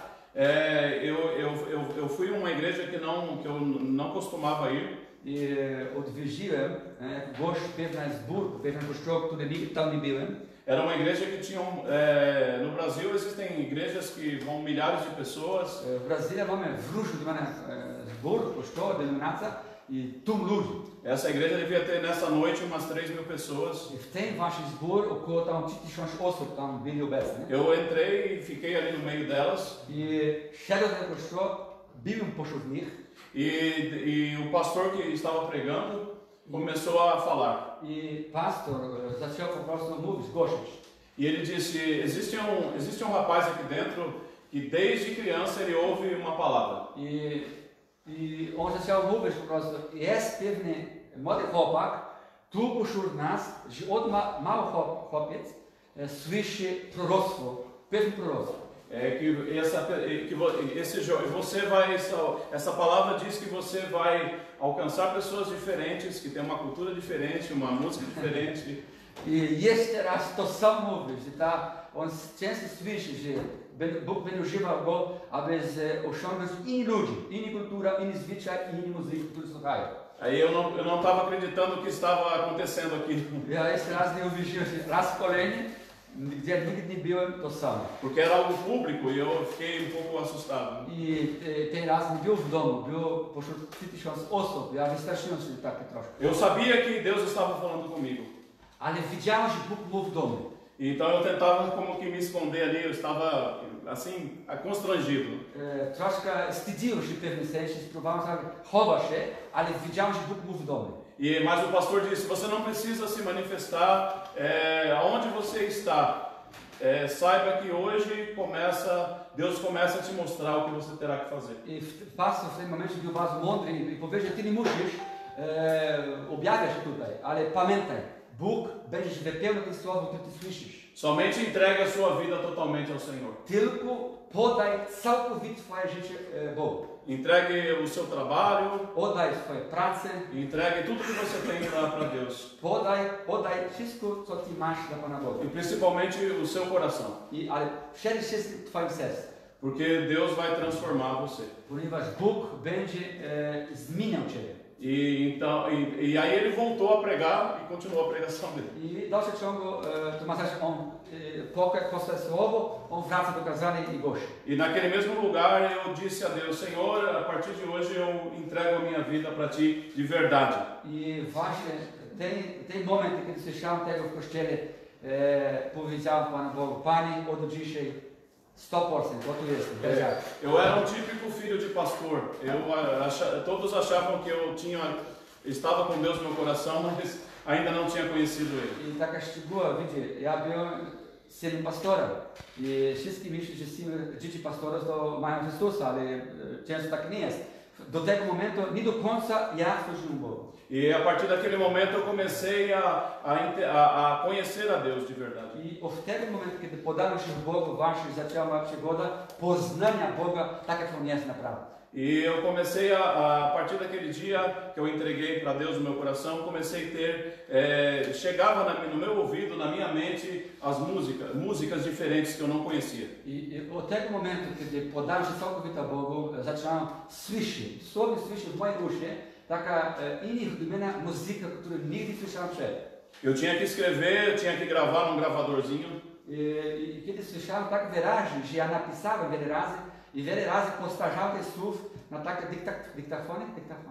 eu fui a uma igreja que eu não costumava ir. I odwiedziłem gość pewien zbór, pewien kościół, który tam nie byłem. Era uma igreja que tinha no Brasil existem igrejas que vão milhares de pessoas. W Brazylii mamy w różnych zbór, kościoła, denominacja i tłum ludzi. Essa igreja devia ter nessa noite umas 3.000 pessoas. I w tym waszym zbór około tam 3000 osób tam byli obecne. Eu entrei e fiquei ali no meio delas. I szedłem do tego kościoła, byłem pośród nich. E o pastor que estava pregando começou a falar. I pastor zaczął po prostu mówić, głosić. E ele disse: existe rapaz aqui dentro que desde criança ele ouve uma palavra. I on zaczął mówić po prostu, jest pewny młody chłopak, tu pośród nas, że od mały chłopiec słyszy proroctwo, pewne proroctwo. Essa palavra diz que você vai alcançar pessoas diferentes, que tem uma cultura diferente, uma música diferente. I jeszcze raz to samo mówi, że on często słyszy, że Bóg będzie używał go, aby osiągnąć inni ludzi, inna kultura, inny zwyczaj, inny muzykę, którzy słuchają. Aí eu não estava acreditando que estava acontecendo aqui. Ja jeszcze raz nie uwierzyłem, raz kolejny, gdzie nigdy nie byłem, to samo. Porque era algo público e eu fiquei pouco assustado. I ten raz nie był w domu, było pośród 3000 osób, ja wystraszyłem się takie troszkę. Eu sabia que Deus estava falando comigo. Ale widziałem, że Bóg był w domu. Então eu tentava como que me esconder ali, eu estava assim, constrangido. Troszkę wstydziłem się w pewnym sensie, spróbowałem chować się, ale widziałem, że Bóg był w domu. Mas o pastor disse: você não precisa se manifestar aonde você está. Saiba que hoje Deus começa a te mostrar o que você terá que fazer. I pastor w tym momencie był bardzo mądry i powiedział: ty nie musisz objawiać się tutaj, ale pamiętaj, Bóg będziesz wypełniał te słowa, które ty słyszysz. Somente entregue a sua vida totalmente ao Senhor. Tylko podaj całkowicie swoje życie Bogu. Entregue o seu trabalho. Oddaj swoje prace. Entregue tudo que você tem para Deus. Podaj wszystko, co ty masz dla Pana Boga. E principalmente o seu coração. Ale przede wszystkim twoim sercem. Porque Deus vai transformar você. Ponieważ Bóg będzie zmieniał Ciebie. E aí ele voltou a pregar e continuou a pregação dele. I w dalszym ciągu to ma znaczy on posta słowo, on wraca do kazania i głosi. E naquele mesmo lugar eu disse a Deus, Senhor, a partir de hoje eu entrego a minha vida para Ti de verdade. I właśnie ten moment, kiedy słyszałem tego w kościele, powiedziałem Panu Bogu, Panie, od dzisiaj 100%, gotowy jestem, bez jak. Eu era típico filho de pastor. Todos achavam que eu estava com Deus no meu coração, mas ainda não tinha conhecido Ele. I taka szczegóła, wiecie, ja byłem synem pastora i wszyscy myślą, że dzieci pastorów to mają Chrystusa, ale często tak nie jest. Do tego momentu nie do końca ja służyłem Bogu. E a partir daquele momento eu comecei a conhecer a Deus de verdade. I od tego momentu, kiedy podałem się Bogu, właśnie zaczęła moja przygoda poznania Boga, tak jak On jest naprawdę. E eu comecei a partir daquele dia que eu entreguei para Deus no meu coração, comecei a ter, chegava no meu ouvido, na minha mente, as músicas diferentes que eu não conhecia. I od tego momentu, kiedy podałem się całkowicie Bogu, zaczęłam słyszeć, słowo słyszeć w moim uszy, taka inna muzyka, którą nigdy słyszałem przed. Eu tinha que escrever, eu tinha que gravar num gravadorzinho. I kiedy słyszałem tak wyraźnie, że ja napisałem wiele razy powtarzałem te słów na takie dyktafonie.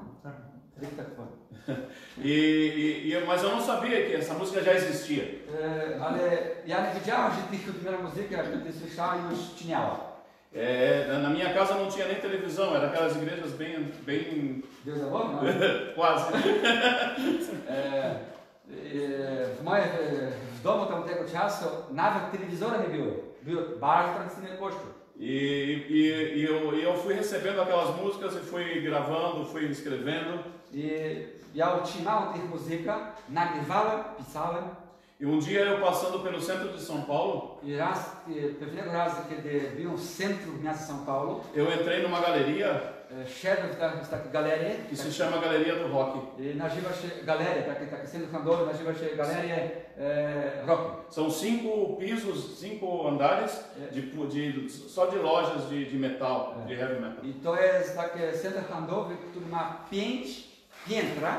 Mas eu não sabia que essa música já existia. Ale ja nie wiedziałem, że tych primera muzyka, kiedy słyszałem, już istniała. Na minha casa não tinha nem televisão, era aquelas igrejas bem Deus é bom, não? quase. W domu tamtego czasu nawet telewizora nie było. Był bardzo tradycyjny kościół. Eu fui recebendo aquelas músicas e fui gravando, fui escrevendo. I ja utrzymałem tych muzyka, nagrywałem, pisałem. E dia eu passando pelo centro de São Paulo, I pewnego razu, kiedy byłem w centrum miasta São Paulo, eu entrei numa galeria szedłem w taką galerię, que se chama Galeria do Rock. nazywa się galeria, takie centrum handlowe, nazywa się Galerię Rock. São 5 pisos, 5 andares só de lojas de metal, de heavy metal. I to jest takie centrum handlowe, które ma 5 piętra,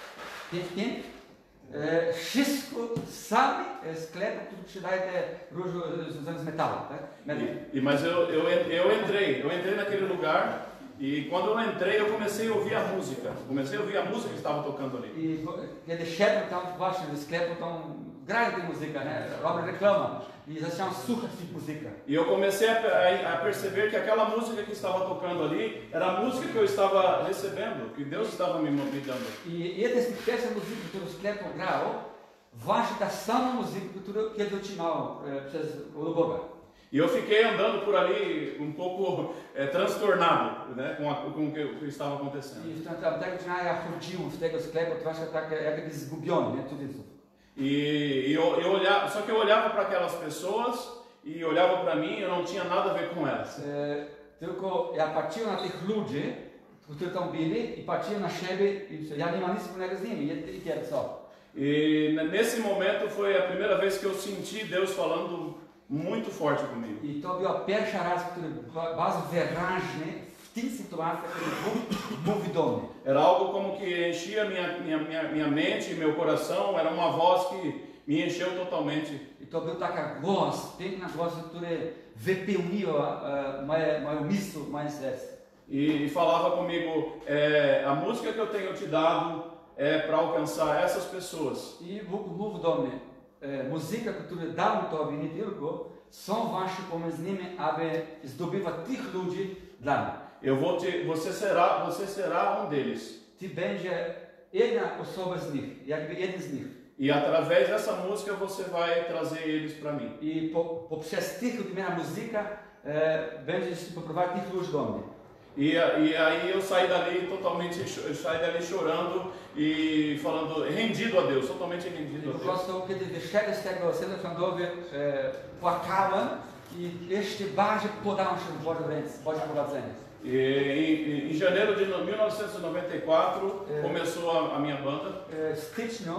wszystko same sklepy, które sprzedają te różne związane z metalem, tak? Mas eu entrei naquele lugar e quando eu entrei eu comecei a ouvir a música que estava tocando ali. I kiedy szedłem tam właśnie do sklepu, tam grają tę muzykę, nie? Robią reklamę i zacząłem słuchać tej muzyki. E eu comecei a perceber que aquela música que estava tocando ali era a música que eu estava recebendo, que Deus estava me dando. I jedna z tych pierwszych muzyk, którą w sklepie grał, właśnie ta sama muzyka, którą kiedy otrzymałem od Boga. E eu fiquei andando por ali pouco transtornado, né, com o que estava acontecendo. I w tamtego dnia ja chodziłem w tego sklepu troszkę tak jakby zgubiony, nie? Cudzysłów. Eu olhava, só que eu olhava para aquelas pessoas e olhava para mim, eu não tinha nada a ver com elas. Tylko ja patrzyłem na tych ludzi, którzy tam byli i patrzyłem na siebie i ja nie mam nic wspólnego z nimi, i teraz co? E nesse momento foi a primeira vez que eu senti Deus falando muito forte comigo. I to była pierwsza raz, który bardzo wyraźnie w tej sytuacji, kiedy Bóg mówi do mnie. Era algo como que enchia minha mente, meu coração, era uma voz que me encheu totalmente. I to był taki głos, piękny głos, który wypełnił moją myśl, moje serce. E falava comigo, a música que eu tenho te dado é para alcançar essas pessoas. I Bóg mówił do mnie, muzyka, którą dałem Tobie, nie tylko, są właśnie pomysłami, aby zdobywać tych ludzi dla mnie. Você será deles. Ty będzie jedna osoba z nich, jakby jeden z nich. E através dessa música você vai trazer eles para mim. I poprzez tych, odmiana muzyka, będziesz poprowadzić tych ludzi do mnie. E aí eu saí dali chorando e falando, rendido a Deus, totalmente rendido a Po Deus. prostu, kiedy wyszedłem z tego centrum handlowego, płakałem i jeszcze bardziej podałem się w Boże ręce, Boże prowadzenie. Em janeiro de 1994 começou a minha banda. W styczniu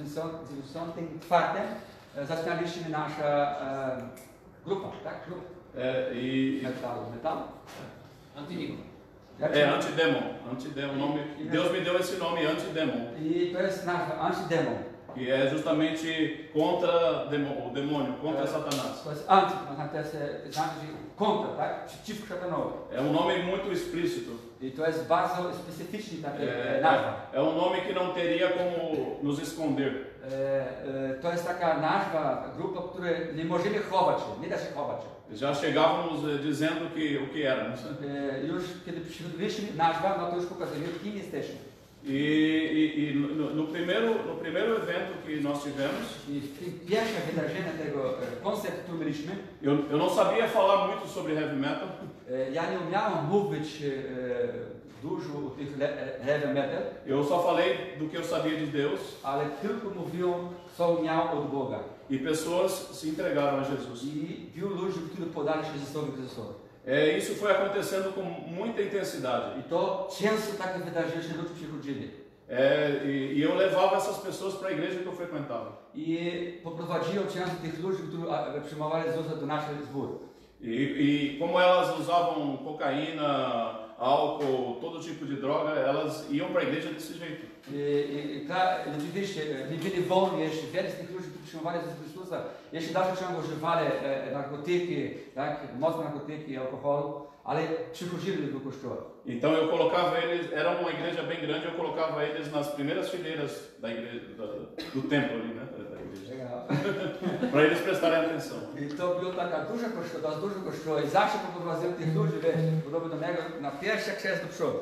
1994 zaczynaliśmy nasza grupa, tak? Metal? Antidemon. Jak É się- antidemon. Antidemon, nome. Deus me deu esse nome, antidemon. I to jest nazwa antidemon. Que é justamente contra o demônio, contra Satanás. To jest anty, to jest znaczy kontra, tak? Przeciwko szatanowi. É um nome muito explícito. I to jest bardzo specyficzny taki É, nazwa. é um nome que não teria como nos esconder. To jest taka nazwa, grupa, której nie możemy chować się, nie da się chować. Já chegávamos dizendo o que éramos. Już kiedy przyszliśmy nazwa, no to już pokazujemy, kim jesteśmy. E no primeiro evento que nós tivemos, I w tym pierwszym wydarzeniu tego koncertu, który mieliśmy, eu não sabia falar muito sobre heavy metal, ja nie umiałem mówić dużo o tych heavy metal, eu só falei do que eu sabia de Deus ale tylko mówiłem, co miał od Boga. e pessoas se entregaram a Jesus. I wielu ludzi, którzy podali się Jezusowi Chrystusowi. Isso foi acontecendo com muita intensidade. I to często takie wydarzenia się ludzie przychodzili. E eu levava essas pessoas para a igreja que eu frequentava. I poprowadziłem często tych ludzi, którzy przyjmowali Jezusa do naszych zborów. E como elas usavam cocaína, álcool, todo tipo de droga, elas iam para a igreja desse jeito. Oczywiście nie byli wolni, jeśli wiele z tych ludzi, którzy przyjmowali Jezusa Chrystusa, jeśli dalej ciągle używali narkotyki, tak, mocne narkotyki, alkohol, ale przychodzili do kościoła. Então eu colocava eles, era uma igreja bem grande, eu colocava eles nas primeiras fileiras da igreja, do templo ali, né? Da igreja. Para eles prestarem atenção. I to była taka duża kościoła i zawsze poprowadziłem tych ludzi, podobnie do mego, na pierwsze krzes do przodu.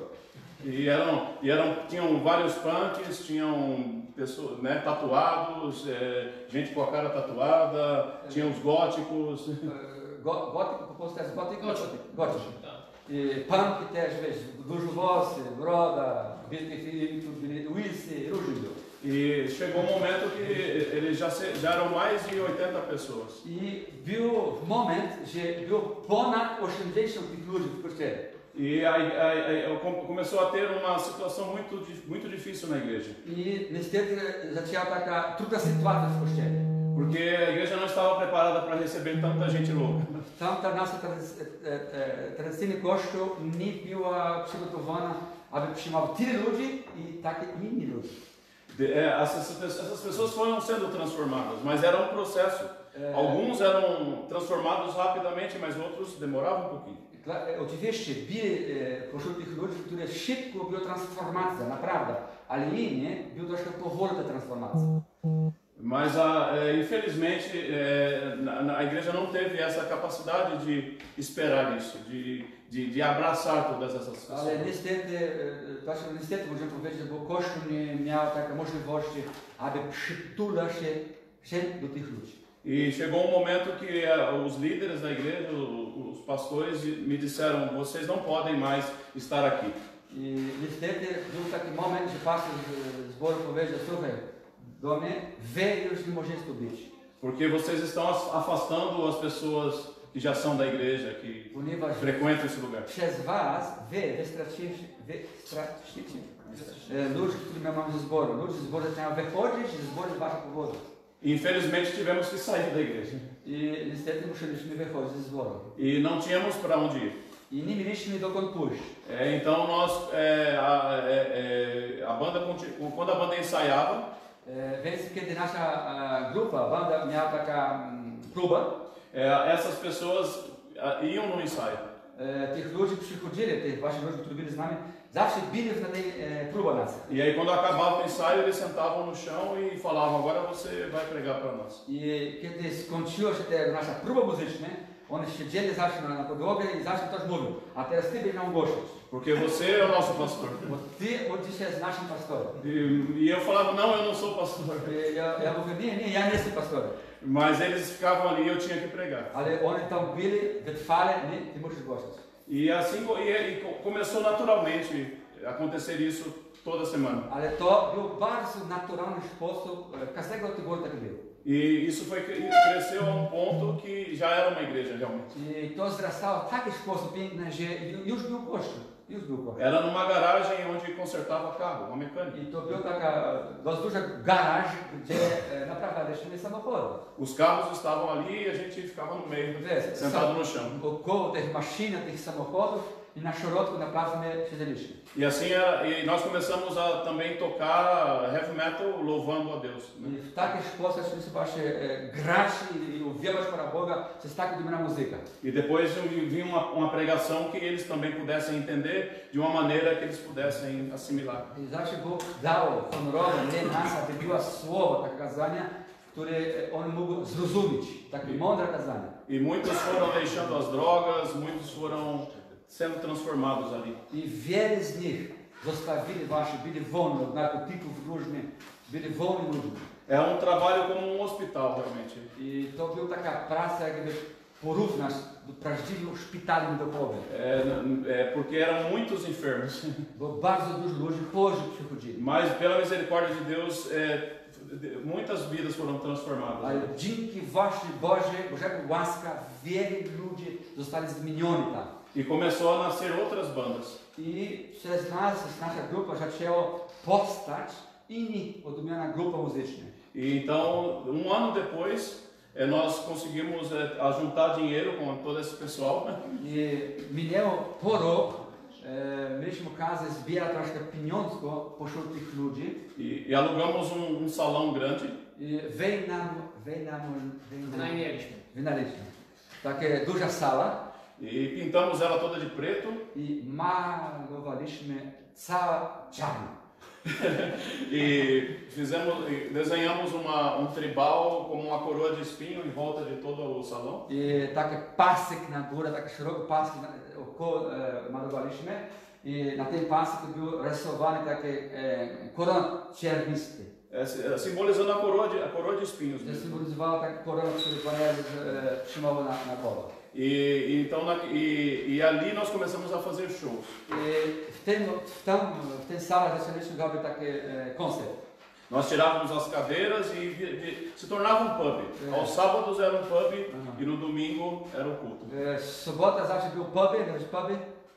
Tinham vários punks, tinham pessoas, né, tatuados, gente com a cara tatuada, tinha os góticos. Gotyk, po polsku jest gotyk? Gotyk. I punki też, wiesz, dużo włosy, broda, wielkie filmy, łysy, różnie było. E chegou um momento que eles já eram mais de 80 pessoas. I był moment, że było ponad 80 tych ludzi w kościele. Começou a ter uma situação muito difícil na igreja. I niestety zaczęła taka trudna sytuacja w kościele. Porque a igreja não estava preparada para receber tanta gente louca. Tamta nasza tradycyjny kościół nie była przygotowana, aby przyjmował tyle ludzi i takie inni ludzi. Essas pessoas foram sendo transformadas, mas era um processo. Alguns eram transformados rapidamente, mas outros demoravam um pouquinho. Oczywiście pośród tych ludzi, które szybko była transformacja, naprawdę, ale inni była troszkę powolna transformacja. Mas infelizmente a igreja não teve essa capacidade de esperar isso, de abraçar todas essas pessoas. Ale niestety możemy powiedzieć, bo Kościół nie miał takiej możliwości, aby przytulać się do tych ludzi. E chegou um momento que os líderes da igreja, os pastores, me disseram: vocês não podem mais estar aqui. I niestety był taki moment, że pastor zboru powiedział: słuchaj, do mnie, wy już nie możecie tu być. Porque vocês estão afastando as pessoas que já são da igreja, que frequentam esse lugar. Przez was, wy straciliście ludzi, którzy mają ze zboru. Ludzie z zboru zaczynają wychodzić z zboru z waszych powodów. Infelizmente tivemos que sair da igreja. I niestety musieliśmy wychodzić ze zboru. E não tínhamos para onde ir. I nie mieliśmy dokąd pójść. Então nós, quando a banda ensaiava, Więc kiedy nasza grupa, banda miała taka próba, essas pessoas iam no ensaio. Tych ludzi przychodzili, tych waszych ludzi, którzy byli z nami, zawsze byli na tej próbie nas. E aí quando acabava o ensaio, eles sentavam no chão e falavam: agora você vai pregar para nós. I kiedy skończyła się ta nasza próba muzyczna, oni siedzieli zawsze na podłogę i zawsze ktoś mówił: a teraz ty będziesz nam głosić. Porque você é o nosso pastor. Bo ty od dzisiaj jest naszym pastorem. E eu falava: não, eu não sou pastor. Ja mówię: nie, ja nie jestem pastorem. Mas eles ficavam ali e eu tinha que pregar. Ale oni tam byli, wytrwale, nie, ty musisz głosić. E assim começou naturalmente a acontecer isso toda semana. Ale to był bardzo naturalny sposób, każdego tygodnia tak było. E isso cresceu a ponto que já era uma igreja realmente. I to wzrastało w taki sposób piękny, że już był kościół. I już był kościół. Era numa garagem onde consertava carro, uma mecânica. I to był taka dość duża garaż, gdzie naprawialiśmy samochody. Os carros estavam ali e a gente ficava no meio, sentado no chão. Około tych maszyn, tych samochodów i na środku na placu my siedzieliśmy. E assim e nós começamos a também tocar heavy metal louvando a Deus. I w taki sposób zaczęliśmy właśnie grać i uwielbiać Pana Boga przez taką odmienną muzykę. E depois vinha uma pregação que eles também pudessem entender de uma maneira que eles pudessem assimilar. I zawsze Bóg dał honorowo nas, aby była słowo, takie kazania, które on mógł zrozumieć, takie mądre kazania. E muitos foram deixando as drogas, muitos foram sendo transformados ali. I wiele z nich zostawili właśnie, byli wolni od narkotyków różnych, byli wolni ludźmi. É trabalho como hospital realmente. I to była taka praca, jakby porównać do prawdziwego szpitala duchowego. Porque eram muitos enfermos. Bo bardzo dużo ludzi później przychodzili. Mas pela misericórdia de Deus, muitas vidas foram transformadas. Ale dzięki właśnie Bożego łaska, wielu ludzi zostali zmienioni tam. E começou a nascer outras bandas. I przez nas, nasza grupa zaczęła powstać inna odmiana grupa muzyczna. E então, ano depois, nós conseguimos ajuntar dinheiro com todo esse pessoal. I minęło po rok, mieliśmy okazję zbierać troszkę pieniążków pośród tych ludzi. E alugamos salão grande. I wynaleźliśmy takie duża sala. E pintamos ela toda de preto. I malowaliśmy cała czarna. Desenhamos tribal como uma coroa de espinho em volta de todo o salão. I taki pasek na górę, taki szeroki pasek około malowaliśmy. I na tym pasku był rysowany taki koron ciernisty. Simbolizando a coroa de espinhos. To symbolizowało tak koronę, który Pan Jezus trzymał na głowę. E ali nós começamos a fazer shows. W tej sali zaczęliśmy robić taki koncert. Nós tirávamos as cadeiras e se tornava pub. Aos sábados era pub e no domingo era o culto. Sobota zawsze był pub, puby.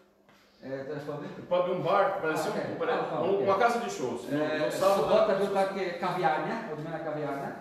Teraz puby? Pub bar, parecia uma casa de shows. No sábado, sobota był takie kawiarnia, odmiana kawiarnia.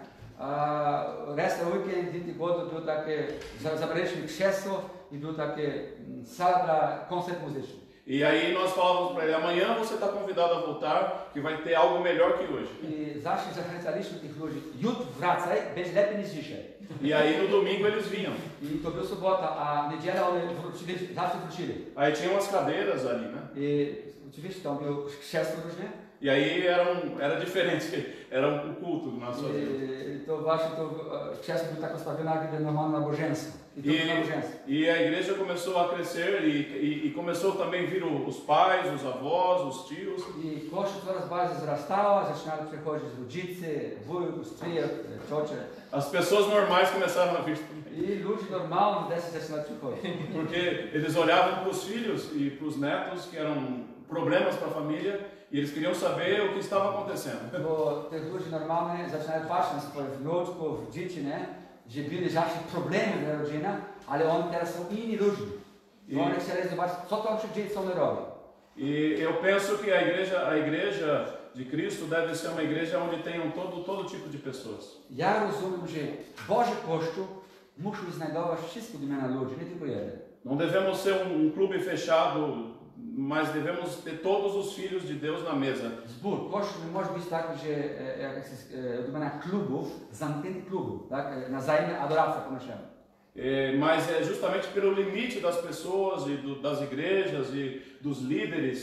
Reszta weekend, dzień tygodniu był takie, zabraliśmy krzesło i był takie sala dla koncert muzyczny. E aí nós falávamos para ele, amanhã você está convidado a voltar, que vai ter algo melhor que hoje. I zawsze zachęcaliśmy tych ludzi, jutro wracaj, będzie lepiej niż dzisiaj. E aí no domingo eles vinham. I to była sobota, a niedziela oni zawsze wrócili. Aí tinha umas cadeiras ali, né? I oczywiście tam było krzesło różne. E aí era diferente, era o culto que nós fazíamos. I to właśnie to krzesło było tak postawione, jakby normalne nabożeństwo. E a igreja começou a crescer e começou também a vir os pais, os avós, os tios. I kościół coraz bardziej wzrastała, zaczynali przychodzić rodzice, wujek, stryje, ciocie. As pessoas normais começaram a vir. I ludzie normalni też zaczynali przychodzić. Porque eles olhavam para os filhos e para os netos que eram problemas para a família e eles queriam saber o que estava acontecendo. Bo tych ludzi normalnych zaczynali patrzeć na swoich wnuczków, dzieci, nie? Że byli zawsze problemy dla rodziny, ale oni teraz są inni ludzie. I oni chcieli zobaczyć, co tam się dzieje, co oni robią. E eu penso que a igreja de Cristo deve ser uma igreja onde tenham todo tipo de pessoas. Ja rozumiem, że Boży Kościół musi znajdować wszystkie odmiany ludzi, nie tylko jeden. Não devemos ser clube fechado, mas devemos ter todos os filhos de Deus na mesa. Zbór, Kościół nie może być taki, że odmiana klubów, zamkniętych klubów, tak? Na wzajemne adoracje ponoszemy. Mas é justamente pelo limite das pessoas e das igrejas e dos líderes,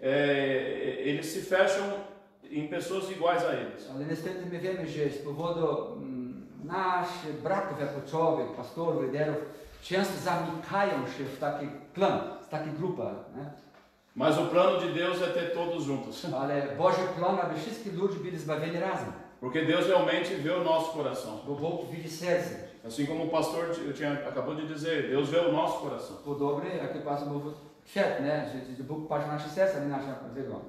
eles se fecham em pessoas iguais a eles. Ale niestety my wiemy, że z powodu naszych braków jako człowiek, pastorów, liderów, często zamykają się w taki klan, w takich grupach. Nie? Mas o plano de Deus é ter todos juntos. Ale Boży plan, aby wszyscy ludzie byli zbawieni razem. Porque Deus realmente vê o nosso coração. Bo Bóg widzi serce. Assim como o pastor acabou de dizer, Deus vê o nosso coração. Podobnie, jak pastor mówił przed, nie? Że Bóg patrzy na nasze serce, nie na nasze wygląd.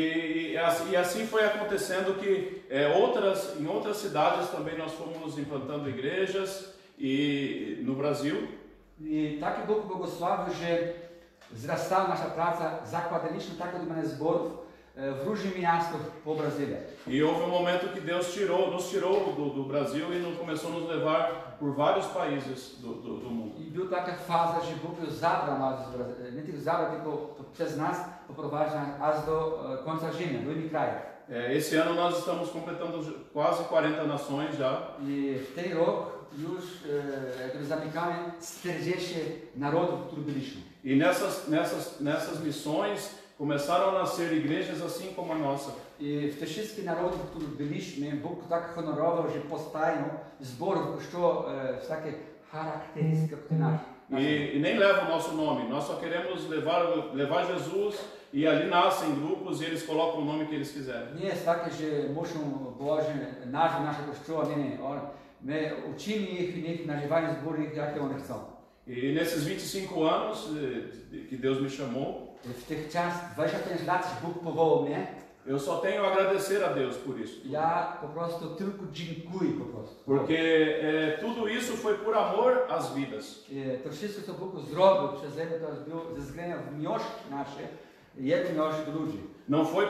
E assim foi acontecendo que em outras cidades também nós fomos implantando igrejas e no Brasil. I taki Bóg błogosławił, że wzrastała nasza praca, zakładaliśmy tak odmiany zborów w różnych miastach po Brasília. E houve um momento que Deus nos tirou do Brasil e começou a nos levar por vários países do mundo. I była taka faza, że Bóg zabrał nas, nie tylko zabrał, tylko przez nas poprowadził nas aż do końca ziemi, do innych krajów. Esse ano nós estamos completando quase 40 nações já. I w ten rok już zamykamy 40 narodów, w których byliśmy. E nessas missões começaram a nascer igrejas assim como a nossa. I w te wszystkie narody, w których byliśmy, Bóg tak honorował, że powstają zbory w kościoła z takie charakterystyczne nasze. E nem leva o nosso nome, nós só queremos levar Jesus e ali nascem grupos e eles colocam o nome que eles quiserem. Nie jest takie, że muszą Boże nazwać nasze kościoła, nie. My uczymy ich i niech nazywają zbory, jakie one chcą. E nesses 25 anos que Deus me chamou, W tych czas 25 lat Bóg powołał mnie. eu só tenho a agradecer a Deus por isso. Ja po prostu tylko dziękuję po prostu. Porque tudo isso foi por amor às vidas. To wszystko, co Bóg zrobił przeze mnie, to było ze względu w miłość nasze, jego miłość do ludzi. Não foi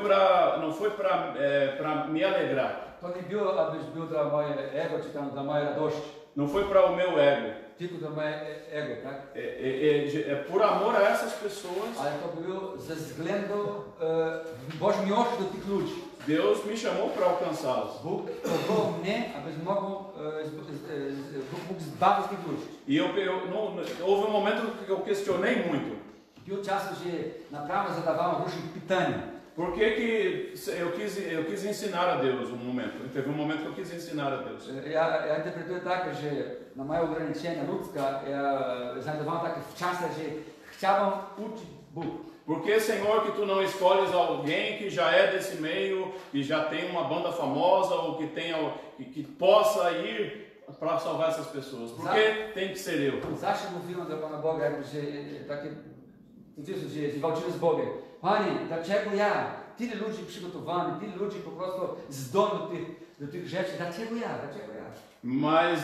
para me alegrar. To nie było, abyś był dla mojego ego, czy tam dla mojej radości. Não foi para o meu ego. Tylko dla mojego ego, tak? É por amor a essas pessoas. Ale to było ze względu Bożej miłości do tych ludzi. Deus me chamou para alcançá-los. Bóg powołał mnie, abyś mógł zbawić tych ludzi. E houve um momento que eu questionei muito. Było czasu, że naprawdę zadawałem różne pytania. Por que eu quis ensinar a Deus um momento? Teve um momento que eu quis ensinar a Deus. Ja interpretuję tak, że na moje ograniczenia ludzkie, ja znajdowałem takie w czasach, że chciałbym uczyć Bóg. Por que, Senhor, que Tu não escolhes alguém que já é desse meio, que já tem uma banda famosa ou que possa ir para salvar essas pessoas? Por que tem que ser eu? Zawsze mówiłem do Pana Boga, że takie że walczyłem z Bogiem. Panie, dlaczego ja? Tyle ludzi przygotowanych, tyle ludzi po prostu zdolnych do tych rzeczy. Dlaczego ja? Mas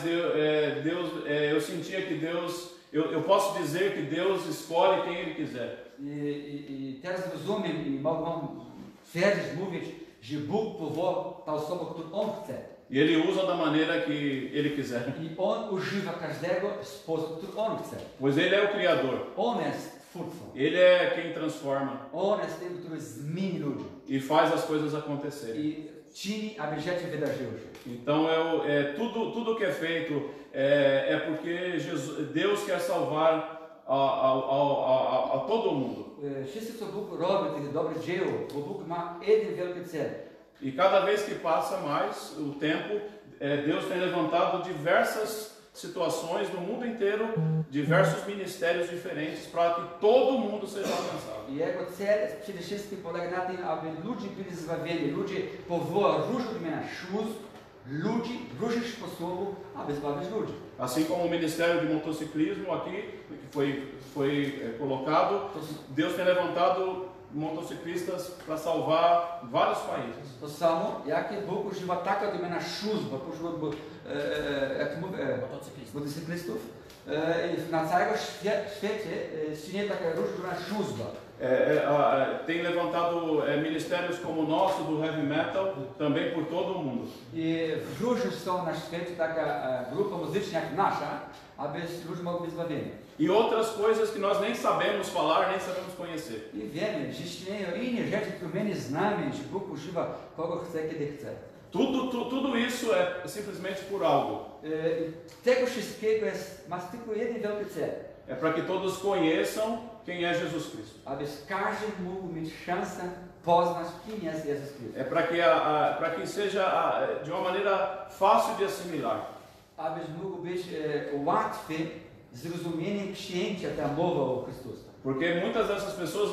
eu sentia que Deus, eu posso dizer que Deus escolhe quem Ele quiser. I teraz rozumiem i mogę twierdzić, mówić, że Bóg powołał tę osobę, którą On chce. E Ele usa da maneira que Ele quiser. I On używa każdego w sposób, który On chce. Pois Ele é o Criador. On jest twórcą. Ele é quem transforma. On jest tym, który zmieni ludzi. E faz as coisas acontecerem. I czyni, aby rzeczy wydarzyły się. Então tudo que é feito é porque Deus quer salvar a todo mundo. Wszystko, co Bóg robi, tych dobrych dzieł, bo Bóg ma jeden wielki cel. E cada vez que passa mais o tempo, Deus tem levantado diversas situações no mundo inteiro, diversos ministérios diferentes para que todo mundo seja alcançado. I jego cel przede wszystkim polega na tym, aby ludzie byli zbawieni. Ludzie powołał różne odmiany służb, ludzi w różnych sposobów, aby zbawić ludzi. Assim como o Ministério de Motociclismo aqui, que foi colocado, Deus tem levantado motociclistas para salvar vários países. To samo, jak Bóg używa taka odmiana służba, jak mówię, motocyklistów, na całym świecie istnieje taka różna służba. Tem levantado ministérios como o nosso, do heavy metal, também por todo o mundo. I w różnych są na świecie taka grupa muzyczna jak nasza, aby ludzie mogli być zbawieni. E outras coisas que nós nem sabemos falar, nem sabemos conhecer. I wiemy, że istnieją inne rzeczy, które my nie znamy, że Bóg używa kogo chce, kiedy chce. Tudo isso é simplesmente por algo. Tego wszystkiego ma tylko jeden wielki cel. É para que todos conheçam quem é Jesus Cristo. Aby każdy mógł mieć szansę poznać, kim jest Jezus Chrystus. É para que seja de uma maneira fácil de assimilar. Aby mógł być łatwy zrozumieniem przyjęcia ta mowa o Chrystusa. Porque muitas dessas pessoas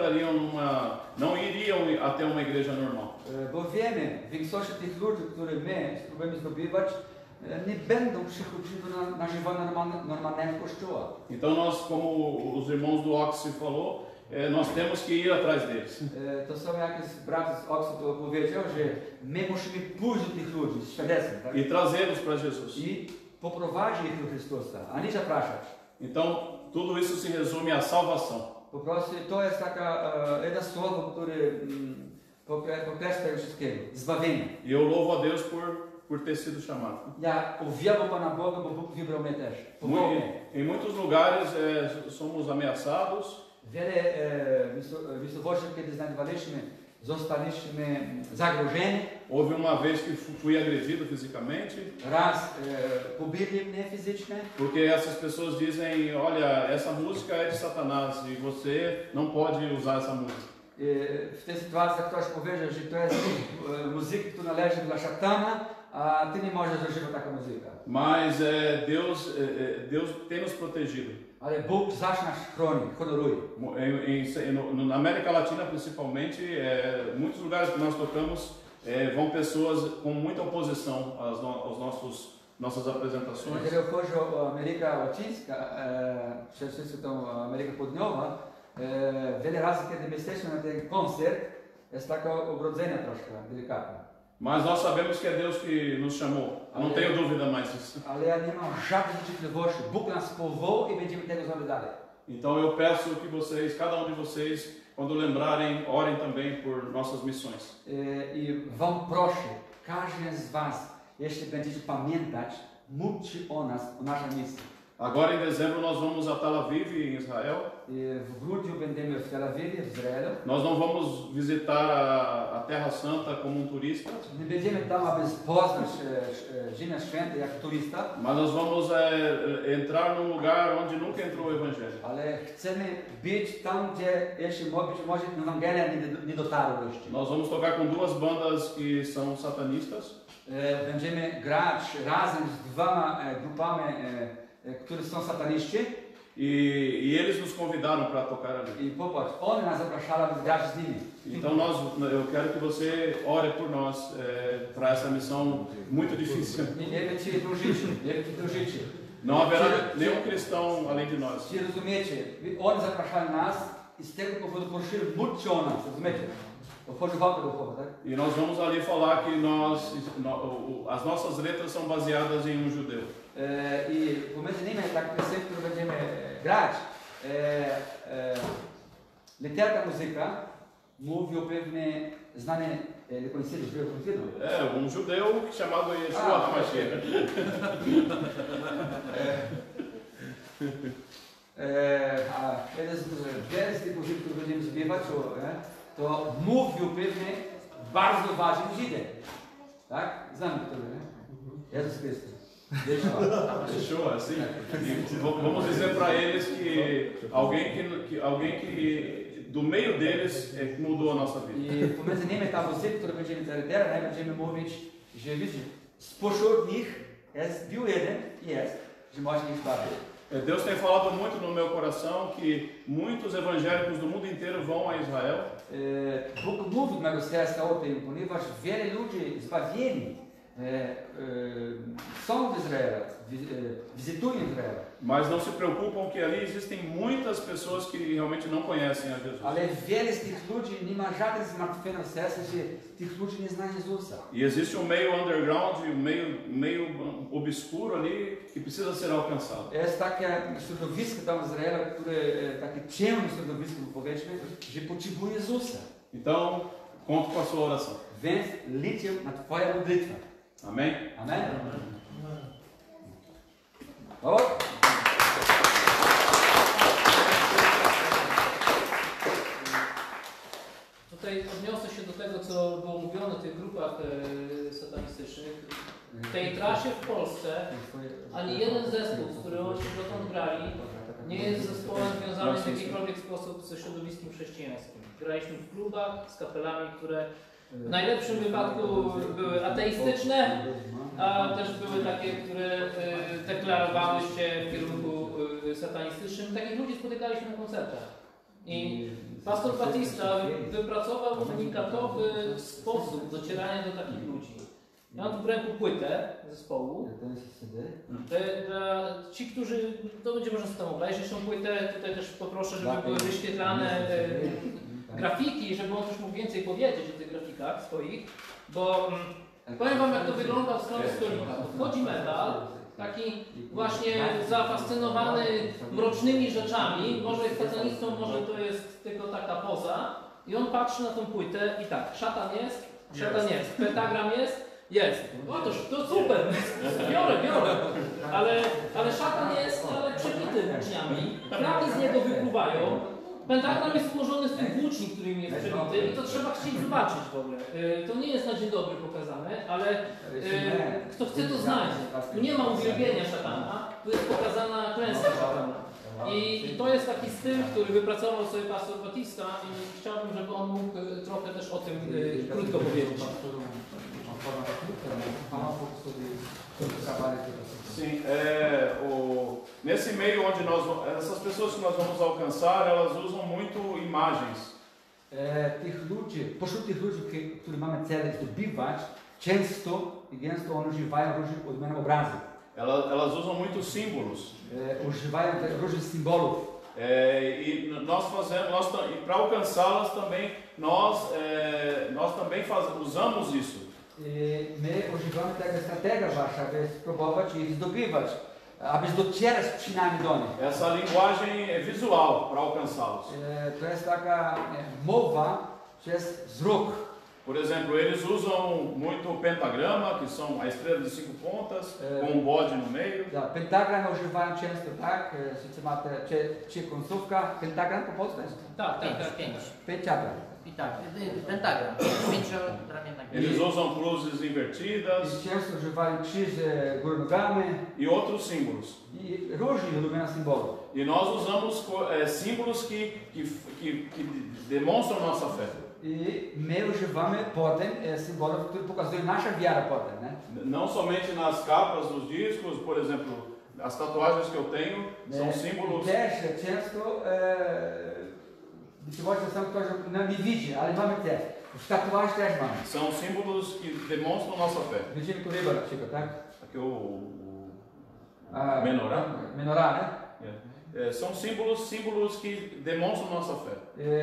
não iriam até uma igreja normal. Bo wiemy, większość tych ludzi, które my spróbujemy zdobywać, nie będą przychodzić do nażywania normalnego kościoła. Então nós, como os irmãos do Oxy falou, nós temos que ir atrás deles. To samo jak brat z Oxford powiedział, że my musimy pójść do tych ludzi z świadectwem, tak? E trazê-los para Jesus. I poprowadzić ich do Chrystusa, a nie zapraszać. Então tudo isso se resume à salvação. Po prostu to jest taka, jedno słowo, które pokreśla tego wszystkiego. Zbawienie. E eu louvo a Deus por ter sido chamado. Ja uwielbiam Pana Boga, bo Bóg wybrał mnie też. Powołał mnie. Em muitos lugares somos ameaçados, Wiele miejscowości, kiedy znajdowaliśmy, zostaliśmy zagrożeni. houve uma vez que fui agredido fisicamente, Raz pobili mnie fizycznie, porque essas pessoas dizem, olha, essa música é de Satanás e você não pode usar essa música. w tej sytuacji ktoś powiedział, że to jest muzyka, która należy dla szatana, a ty nie możesz używać taką muzykę. Mas Deus tem nos protegido. Ale Bóg zawsze nas chroni, honoruje. Na América Latina, principalmente, muitos lugares que nós tocamos vão pessoas com muita oposição aos nossas apresentações. Jeżeli chodzi o Amerykę Łacińską, przede wszystkim tą Amerykę Południową, wiele razy, kiedy my jesteśmy na ten koncert, jest taka ogrodzenia troszkę delikatna. Mas nós sabemos que é Deus que nos chamou. Não tenho dúvida mais disso. Ale ja nie mam żadnych wątpliwości. Bóg nas powołał i będziemy tego zrobić dalej. Então eu peço que vocês, cada de vocês, quando lembrarem, orem também por nossas missões. I wam proszę, każdy z was, jeśli będziecie pamiętać, módlcie o nas, o naszą misję. Agora em dezembro nós vamos a Tel Aviv, em Israel. W grudniu będziemy w Tel Awiwie, w Izraelu. Nós não vamos visitar a Terra Santa como turista, Nie będziemy tam, aby poznać Ziemię Świętą jak turysta, mas nós vamos entrar num lugar onde nunca entrou o Evangelho. ale chcemy być tam, gdzie jeśli może Ewangelia nie dotarła jeszcze. Nós vamos tocar com duas bandas que são satanistas. Będziemy grać razem z dwoma grupami, które są sataniści. E eles nos convidaram para tocar ali. I popatrz, oni nas zapraszali, aby grać z nimi. Então eu quero que você ore por nós para essa missão muito difícil. I nie wiem, czy drużycie. Não haverá nenhum cristão além de nós. Czy rozumiecie? Oni zapraszali nas i z tego powodu prosili, módlcie o nas, rozumiecie? Chodzi o walkę duchową, tak? E nós vamos ali falar que as nossas letras são baseadas em judeu. I pomiędzy nimi, tak piosenki, które będziemy grać, literka muzyka mówi o pewnie znane, conhecido, Judeu chamado Yeshua HaMashiach. Jeden z tych muzyk, które będziemy śpiewać, to mówił pewnie bardzo ważny Żydem. Tak? Znamy kto, nie? Jezus Chrystus. Yeshua, sim. E vamos dizer para eles que alguém que do meio deles mudou a nossa vida. I pomiędzy nimi ta muzyka, którą będziemy teraz, będziemy mówić, że wiecie, spośród nich był jeden i jest, że może ich zbawić. Deus tem falado muito no meu coração que muitos evangélicos do mundo inteiro vão a Israel. Bóg mówił mego serca o tym, ponieważ wiele ludzi zbawieni są w Izraelu, wizytują Izrael. Mas não se preocupam que ali existem muitas pessoas que realmente não conhecem a Jesus. Ale wiele z tych ludzi nie ma żadnych zmartwienia w sercu, że tych ludzi nie zna Jezusa. E existe meio underground, meio obscuro ali que precisa ser alcançado. Jest takie środowisko tam w Izraelu, które takie ciemne środowisko, powiedzmy, że potrzebuje Jezusa. Então, conto com a sua oração. Więc liczę na Twoją modlitwę. Amém? Amen. O! Tutaj odniosę się do tego, co było mówione o tych grupach satanistycznych. W tej trasie w Polsce ani jeden zespół, z którym oni dotąd grali, nie jest zespołem związanym w jakikolwiek sposób ze środowiskiem chrześcijańskim. Graliśmy w klubach z kapelami, które w najlepszym wypadku były ateistyczne, a też były takie, które deklarowały się w kierunku satanistycznym. Takich ludzi spotykaliśmy na koncertach. I pastor Batista wypracował unikatowy sposób docierania do takich ludzi. Ja mam tu w ręku płytę zespołu. Ci, którzy, to będzie można sobie tam obejrzeć tą płytę, tutaj też poproszę, żeby były wyświetlane grafiki, żeby on też mógł więcej powiedzieć o tych grafikach swoich, bo powiem wam, jak to wygląda od strony stolika. Wchodzi metal Taki właśnie zafascynowany mrocznymi rzeczami, może jest satanistą, może to jest tylko taka poza. I on patrzy na tą płytę i tak, szatan jest, pentagram jest. No to super, biorę. Ale szatan jest przebity włóczniami, kraki z niego wypływają. Pentagram jest złożony z tych włóczni, którymi jest przebity i to trzeba chcieć zobaczyć w ogóle. To nie jest na dzień dobry pokazane, ale kto chce to znajdzie. Tu nie ma uwielbienia szatana, tu jest pokazana klęska szatana. I to jest taki styl, który wypracował sobie pastor Batista i chciałbym, żeby on mógł trochę też o tym krótko powiedzieć. Sim, nesse meio onde essas pessoas que nós vamos alcançar, elas usam muito imagens. Tych ludzi, pośród tych ludzi, których mamy cel zdobywać, często i gęsto oni używają różnych odmiennych obrazów. Elas usam muito símbolos. Używają różnych symbolów. E para alcançá-las também, nós também usamos isso. My używamy tego strategia wasza, aby spróbować ich zdobywać, aby docierać przynajmniej do nich. Essa linguagem visual para alcançá-los. To jest taka mowa przez wzrok. Por exemplo, eles usam muito o pentagrama, que são a estrela de 5 pontas, com um bode no meio. Pentagram używają często, tak? Czy końcówka, pentagram po polsku jest? Tak, 5. Pentagram. I tak, pentagram, 5-ramienna. Eles usam cruzes invertidas I często używają krzyże góry nogami e outros símbolos. i różne odmienne symbole. E nós usamos símbolos que demonstram nossa fé. I my używamy potem symbolów, które pokazują naszą wiarę potem, nie? Não somente nas capas dos discos, por exemplo, as tatuagens que eu tenho são símbolos. Też często być może są ktoś nie widzi, ale mamy też. W tatuażach też mamy. São símbolos que demonstram nossa fé. Widzimy kurybę na przykład, tak? Aqui o menorá. Menorá, né? São símbolos que demonstram nossa fé.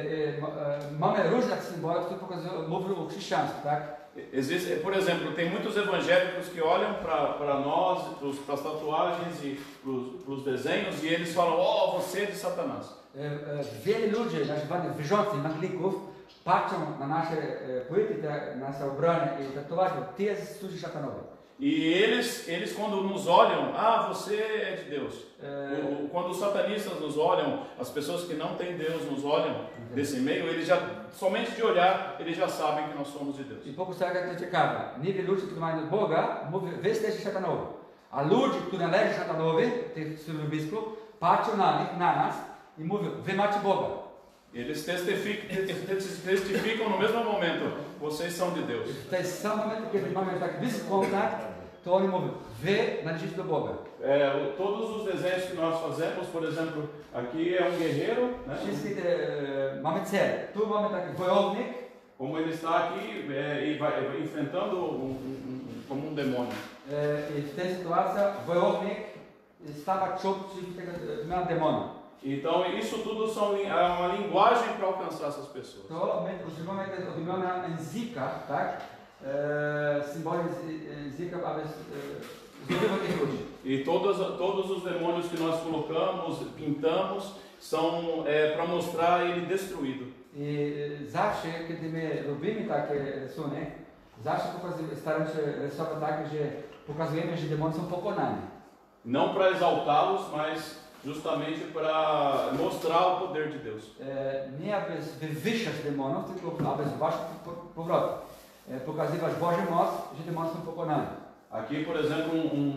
Mamy różne symbole, które mówią o chrześcijaństwie, tak? Por exemplo, tem muitos evangélicos que olham para nós, para as tatuagens e para os desenhos e eles falam: "Oh, você é de Satanás." Wielu ludzi, nazywanych wierzących Anglików, patrzą na nasze płyty, nasze ubrania i tatuaże, ty jesteś służy szatanowi. E eles quando nos olham, você é de Deus. Quando os satanistas nos olham, as pessoas que não têm Deus nos olham desse meio, eles já, somente de olhar, eles já sabem que nós somos de Deus. I pokusaka to ciekawe. Niby ludzie, którzy mają Boga, mówią, wy jesteście szatanowi. A ludzie, którzy należą szatanowi, tych środowisków, patrzą na nich, na nas i mówią, wy macie Boga. Eles testificam no mesmo momento, vocês são de Deus. W ten sam moment, kiedy mamy tak bliski kontakt, to oni mówią, wy należycie do Boga. Todos os desenhos que nós fazemos, por exemplo, aqui é guerreiro, né? Wszystkie te, mamy cel. Tu mamy taki wojownik, como ele está aqui e vai enfrentando como um demônio. I w tej sytuacji wojownik stawia czoło przeciw demona. Então isso tudo é uma linguagem para alcançar essas pessoas. To my używamy odmiana języka, tak? Symbole języka, aby zdobywać tych ludzi. E todos os demônios que nós colocamos, pintamos, são para mostrar ele destruído. I zawsze, kiedy my robimy takie rysunek, zawsze staramy się rysować tak, że pokazujemy, że demony są pokonani. Não para exaltá-los, mas justamente para mostrar o poder de Deus. Nie aby wywyższać demonów, tylko aby zobaczyć powrót. Pokazywać Bożą moc, że demony są pokonani. Aqui, por exemplo,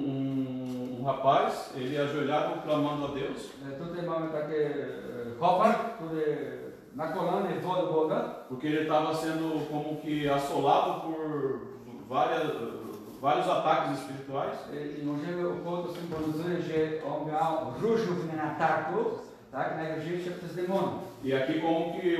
rapaz, ele ajoelhado clamando a Deus. Tutaj mamy taki chłopak, który na kolana woła do Boga. Porque ele estava sendo como que assolado por vários ataques espirituais. I możemy około to symbolizuje, że on miał różnych ataków, tak, najważniejsze przez demony. E aqui como que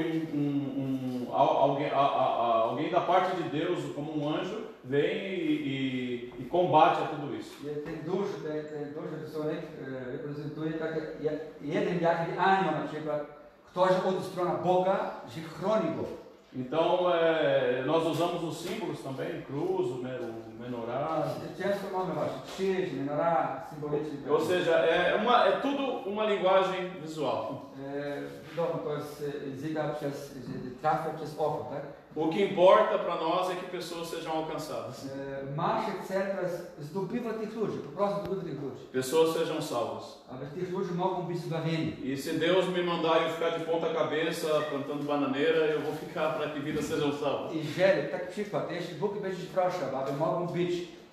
alguém da parte de Deus, como um anjo, vem e combate a tudo isso. Ten duży rysunek reprezentuje tak jeden jakiś anioł na przykład, ktoś od strony Boga, że chroni go. Então, nós usamos os símbolos também, cruz, o menorá. Często mamy właśnie krzyż, menorah, symboliczny. Ou seja, é tudo uma linguagem visual. Wiadomo, to jest języka trafia przez oko, tak? O que importa para nós é que pessoas sejam alcançadas. Nasze cel to jest zdobywać tych ludzi, po prostu zdobywać tych ludzi. Pessoas sejam salvas. Aby tych ludzi mogą być zbawieni. E se Deus me mandar eu ficar de ponta cabeça plantando bananeira, eu vou ficar para que vidas sejam salvas. Jeżeli, tak przykład, jeśli Bóg będzie prosił, aby mogą być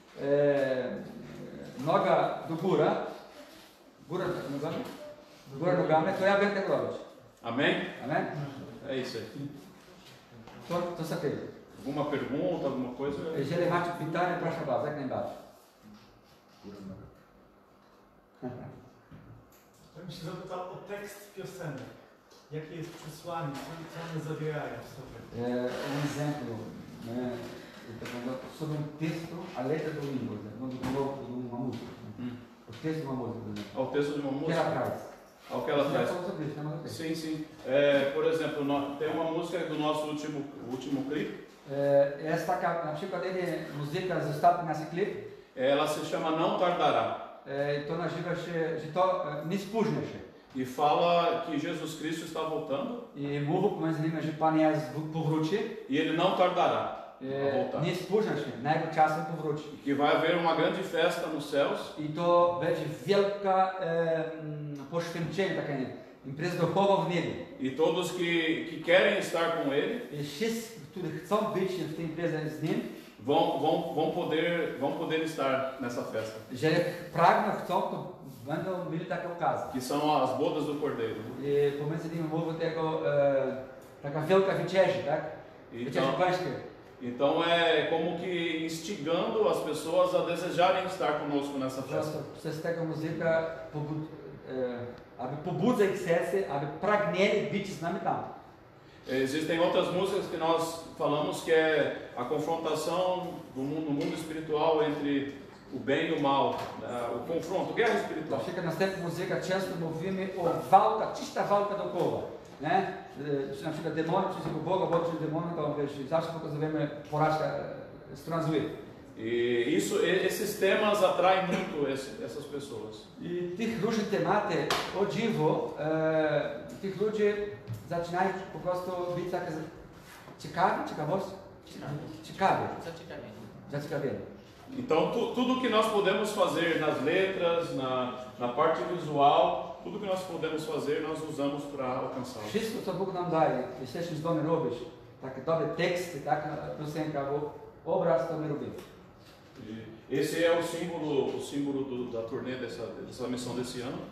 noga do góra nogami, to ja będę tego robić. Amém? Amen? É isso aí. To sobie. Alguma pergunta, alguma coisa? Jeżeli macie pytania, proszę bardzo, jak najbardziej. Ja bym się zapytał o tekst piosenek. Jakie jest przesłanie, co one zawierają w sobie? Exemplo, né? Sobre texto, a letra do hino, de uma música. O texto de uma música, por exemplo. Ao texto de uma O que ela música? traz? Ao que ela traz? Sobre isso, não sei. Sim, sim. Por exemplo, tem uma música do nosso último clipe. Esta, na przykład, muzyka z ostatni klip. Ela se chama Não Tardará. To nazywa się, że to nie spóźnia się. E fala que Jesus Cristo está voltando. I mówi między innymi, że Pan Jezus powróci. E Ele não tardará a voltar. Nie spóźnia się, na jego czasem powróci. E que vai haver uma grande festa nos céus. I to będzie wielka poświęcenie, taka impreza duchowa w niebie. E todos que querem estar com Ele I wszyscy, którzy chcą być w tej imprezie z Nim, vão poder estar nessa festa. jeżeli pragną, chcą, to będą mieli taką okazję. Que são as bodas do Cordeiro. I pomiędzy nimi mówi tego taka wielka wieczerzy, tak? Wieczerzy pańskie. Então é como que instigando as pessoas a desejarem estar conosco nessa festa. Przez tego muzyka aby pobudzać ich serce, aby pragnęli być z nami tam. Existem outras músicas que nós falamos que é a confrontação no mundo espiritual entre o bem e o mal, o confronto, guerra espiritual. Na przykład następna muzyka często mówimy o walka, czysta walka dookoła. Nie? Czy na przykład demony przeciwko Bogu, Bóg przeciwko demony, to wiesz, zawsze pokazujemy porażkę strony złych. E esses temas atraem muito essas pessoas. I tych różnych tematów, o dziwo, tych ludzi zaczynają po prostu być takie zaciekawieni. Então tudo que nós podemos fazer nas letras, na parte visual, tudo que nós podemos fazer nós usamos para alcançá-los. Wszystko co Bóg nam daje, jesteśmy zdolni robić, takie dobre teksty, taka piosenka, bo obraz to my robimy. Esse é o símbolo da turnê dessa missão desse ano.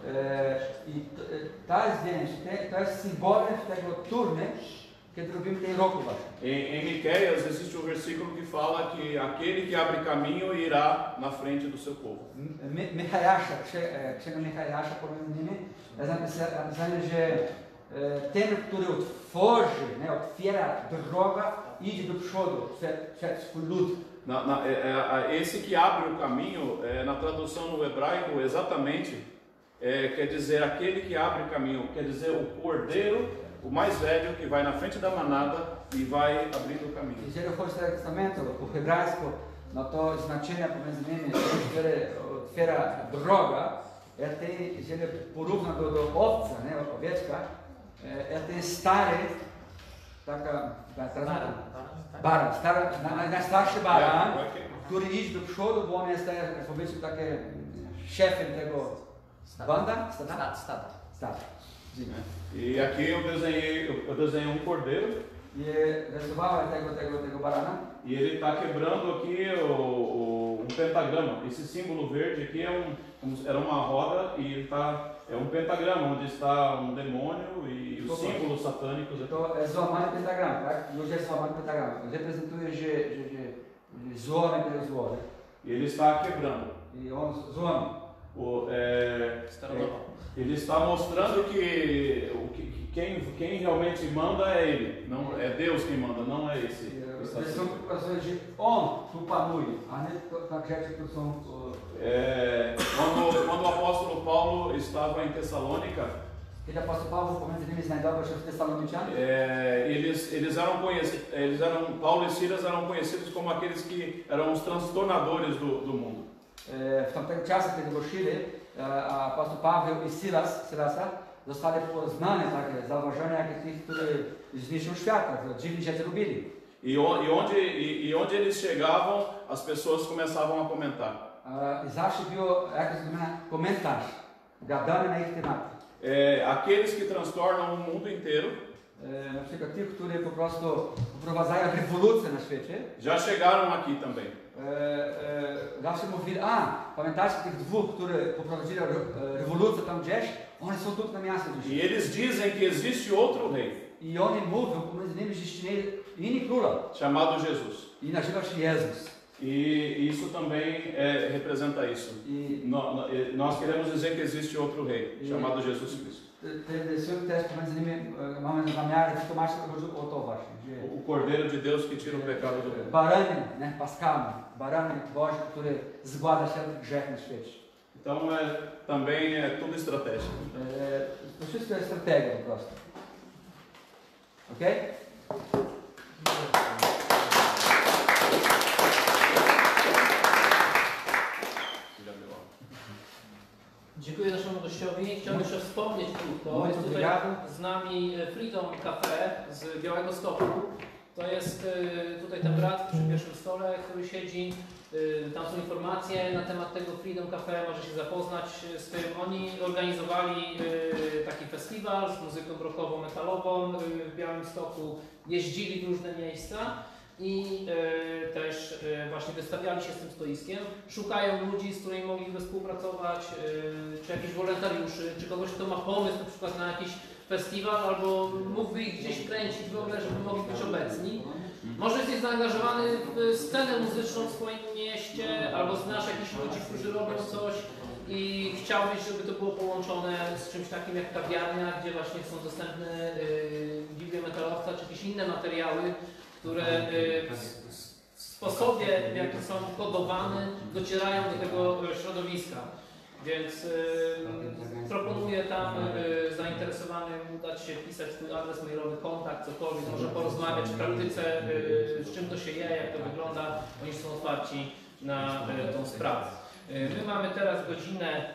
To jest symbolem tego turny, kiedy robimy ten roku właśnie. Em Miqueias existe um versículo que fala que aquele que abre caminho irá na frente do seu povo. Michajasza, księga Michajasza pomiędzy nimi, jest napisane, że ten, który otwiera drogę, idzie do przodu przed swój lud. Esse que abre o caminho, na tradução no hebraico, exatamente, quer dizer aquele que abre o caminho, quer dizer o cordeiro, o mais velho, que vai na frente da manada e vai abrindo o caminho. Jeżeli chodzi o Stary Testament, po hebrajsku, no to znaczenia pomiędzy nimi, który otwiera drogę, jeżeli porówna do owca, owieczka, ten stary, baran, najstarszy baran, który idzie do przodu, bo on jest, powiedzmy, takie szefem tego banda? Stada. E aqui eu desenhei um cordeiro. Rysowałem tego barana. E ele está quebrando aqui um pentagrama. Esse símbolo verde aqui era uma roda e ele é um pentagrama onde está um demônio e os símbolos satânicos. To złamany pentagram, tak? Ludzie złamany pentagram. Reprezentuje, że zło będzie zło. E ele está quebrando. I on złamie. Ele está mostrando que quem realmente manda é Ele, não é Deus quem manda, não é esse. On tu panuje, a nie tak rzeczy, które są. Quando o apóstolo Paulo estava em Tessalônica, Kiedy apostoł Paweł pomiędzy nimi znajdował się w Tesaloniczan, Paulo e Silas eram conhecidos como aqueles que eram os transtornadores do mundo. w tamtego czasu, kiedy głosili, apostoł Paweł i Silasa zostali poznani takie zauważenia, jak tych, którzy zniszczą świat, dziwne rzeczy robili. E onde eles chegavam, as pessoas começavam a comentar. I zawsze było jakiś komentarz gadany na ich tematy. Aqueles que transtornam o mundo inteiro Na przykład tych, którzy po prostu wprowadzają rewolucję na świecie. já chegaram aqui também. Zawsze mówili, pamiętacie tych dwóch, którzy poprowadzili rewolucję tam gdzieś? Oni są tu na miasto E dzisiaj. eles dizem que existe outro rei, I oni mówią, pomiędzy nimi istnieje inny król. chamado Jesus. I nazywa się Jezus. E isso também representa isso. Nós queremos dizer que existe outro rei, chamado Jesus Cristo. Ten świat też pomiędzy nimi mamy zamiar wytłumaczyć o to właśnie, że O Cordeiro de Deus que tira o pecado do mundo. barany, paskami, barany Boży, który zgłada się grzech na świecie. Então também é tudo estratégia. To wszystko jest strategia po prostu. Ok? Dziękuję naszemu gościowi. Chciałbym jeszcze wspomnieć krótko. Muito Jest tutaj obrigado. z nami Freedom Cafe z Białegostoku. To jest tutaj ten brat przy pierwszym stole, który siedzi. Tam są informacje na temat tego Freedom Cafe, może się zapoznać z tym. Oni organizowali taki festiwal z muzyką rockową, metalową w Białymstoku. Jeździli w różne miejsca i też właśnie wystawiali się z tym stoiskiem. Szukają ludzi, z którymi mogliby współpracować, czy jakichś wolontariuszy, czy kogoś, kto ma pomysł na przykład na jakiś festiwal, albo mógłby ich gdzieś kręcić w ogóle, żeby mogli być obecni. Może jesteś zaangażowany w scenę muzyczną w swoim mieście, albo znasz jakichś ludzi, którzy robią coś i chciałbyś, żeby to było połączone z czymś takim jak kawiarnia, gdzie właśnie są dostępne Biblie metalowca, czy jakieś inne materiały, które w sposobie, w jaki są kodowane, docierają do tego środowiska. Więc proponuję tam zainteresowanym dać się wpisać swój adres mailowy, kontakt, cokolwiek, może porozmawiać w praktyce, z czym to się je, jak to wygląda. Oni są otwarci na tą sprawę. My mamy teraz godzinę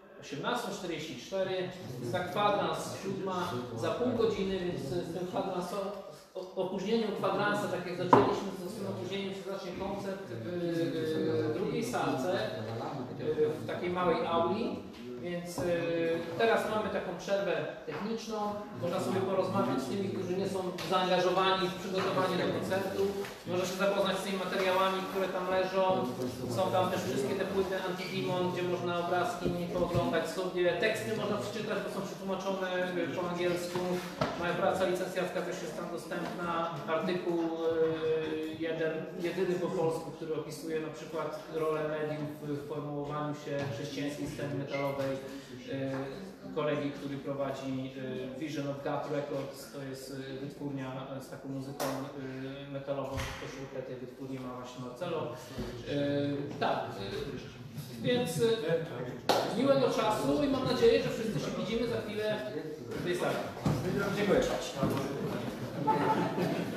18:44, jest tak kwadrans 7, za pół godziny, więc z tym opóźnieniem kwadransa, tak jak zaczęliśmy, z tym opóźnieniem się zacznie koncert w drugiej salce, w takiej małej auli, więc teraz mamy taką przerwę techniczną, można sobie porozmawiać z tymi, którzy nie są zaangażowani w przygotowanie do koncertu, można się zapoznać z tymi materiałami, które tam leżą, są tam też wszystkie te płyty Anti-Demon, gdzie można obrazki pooglądać sobie, teksty można przeczytać, bo są przetłumaczone po angielsku, moja praca licencjacka też jest tam dostępna, artykuł jedyny po polsku, który opisuje na przykład rolę mediów w formułowaniu się chrześcijańskiej sceny metalowej, kolegi, który prowadzi Vision of God Records, to jest wytwórnia z taką muzyką metalową, koszulkę tej wytwórni ma właśnie Marcelo. Tak, więc miłego czasu i mam nadzieję, że wszyscy się widzimy za chwilę w tej sali. Dziękuję.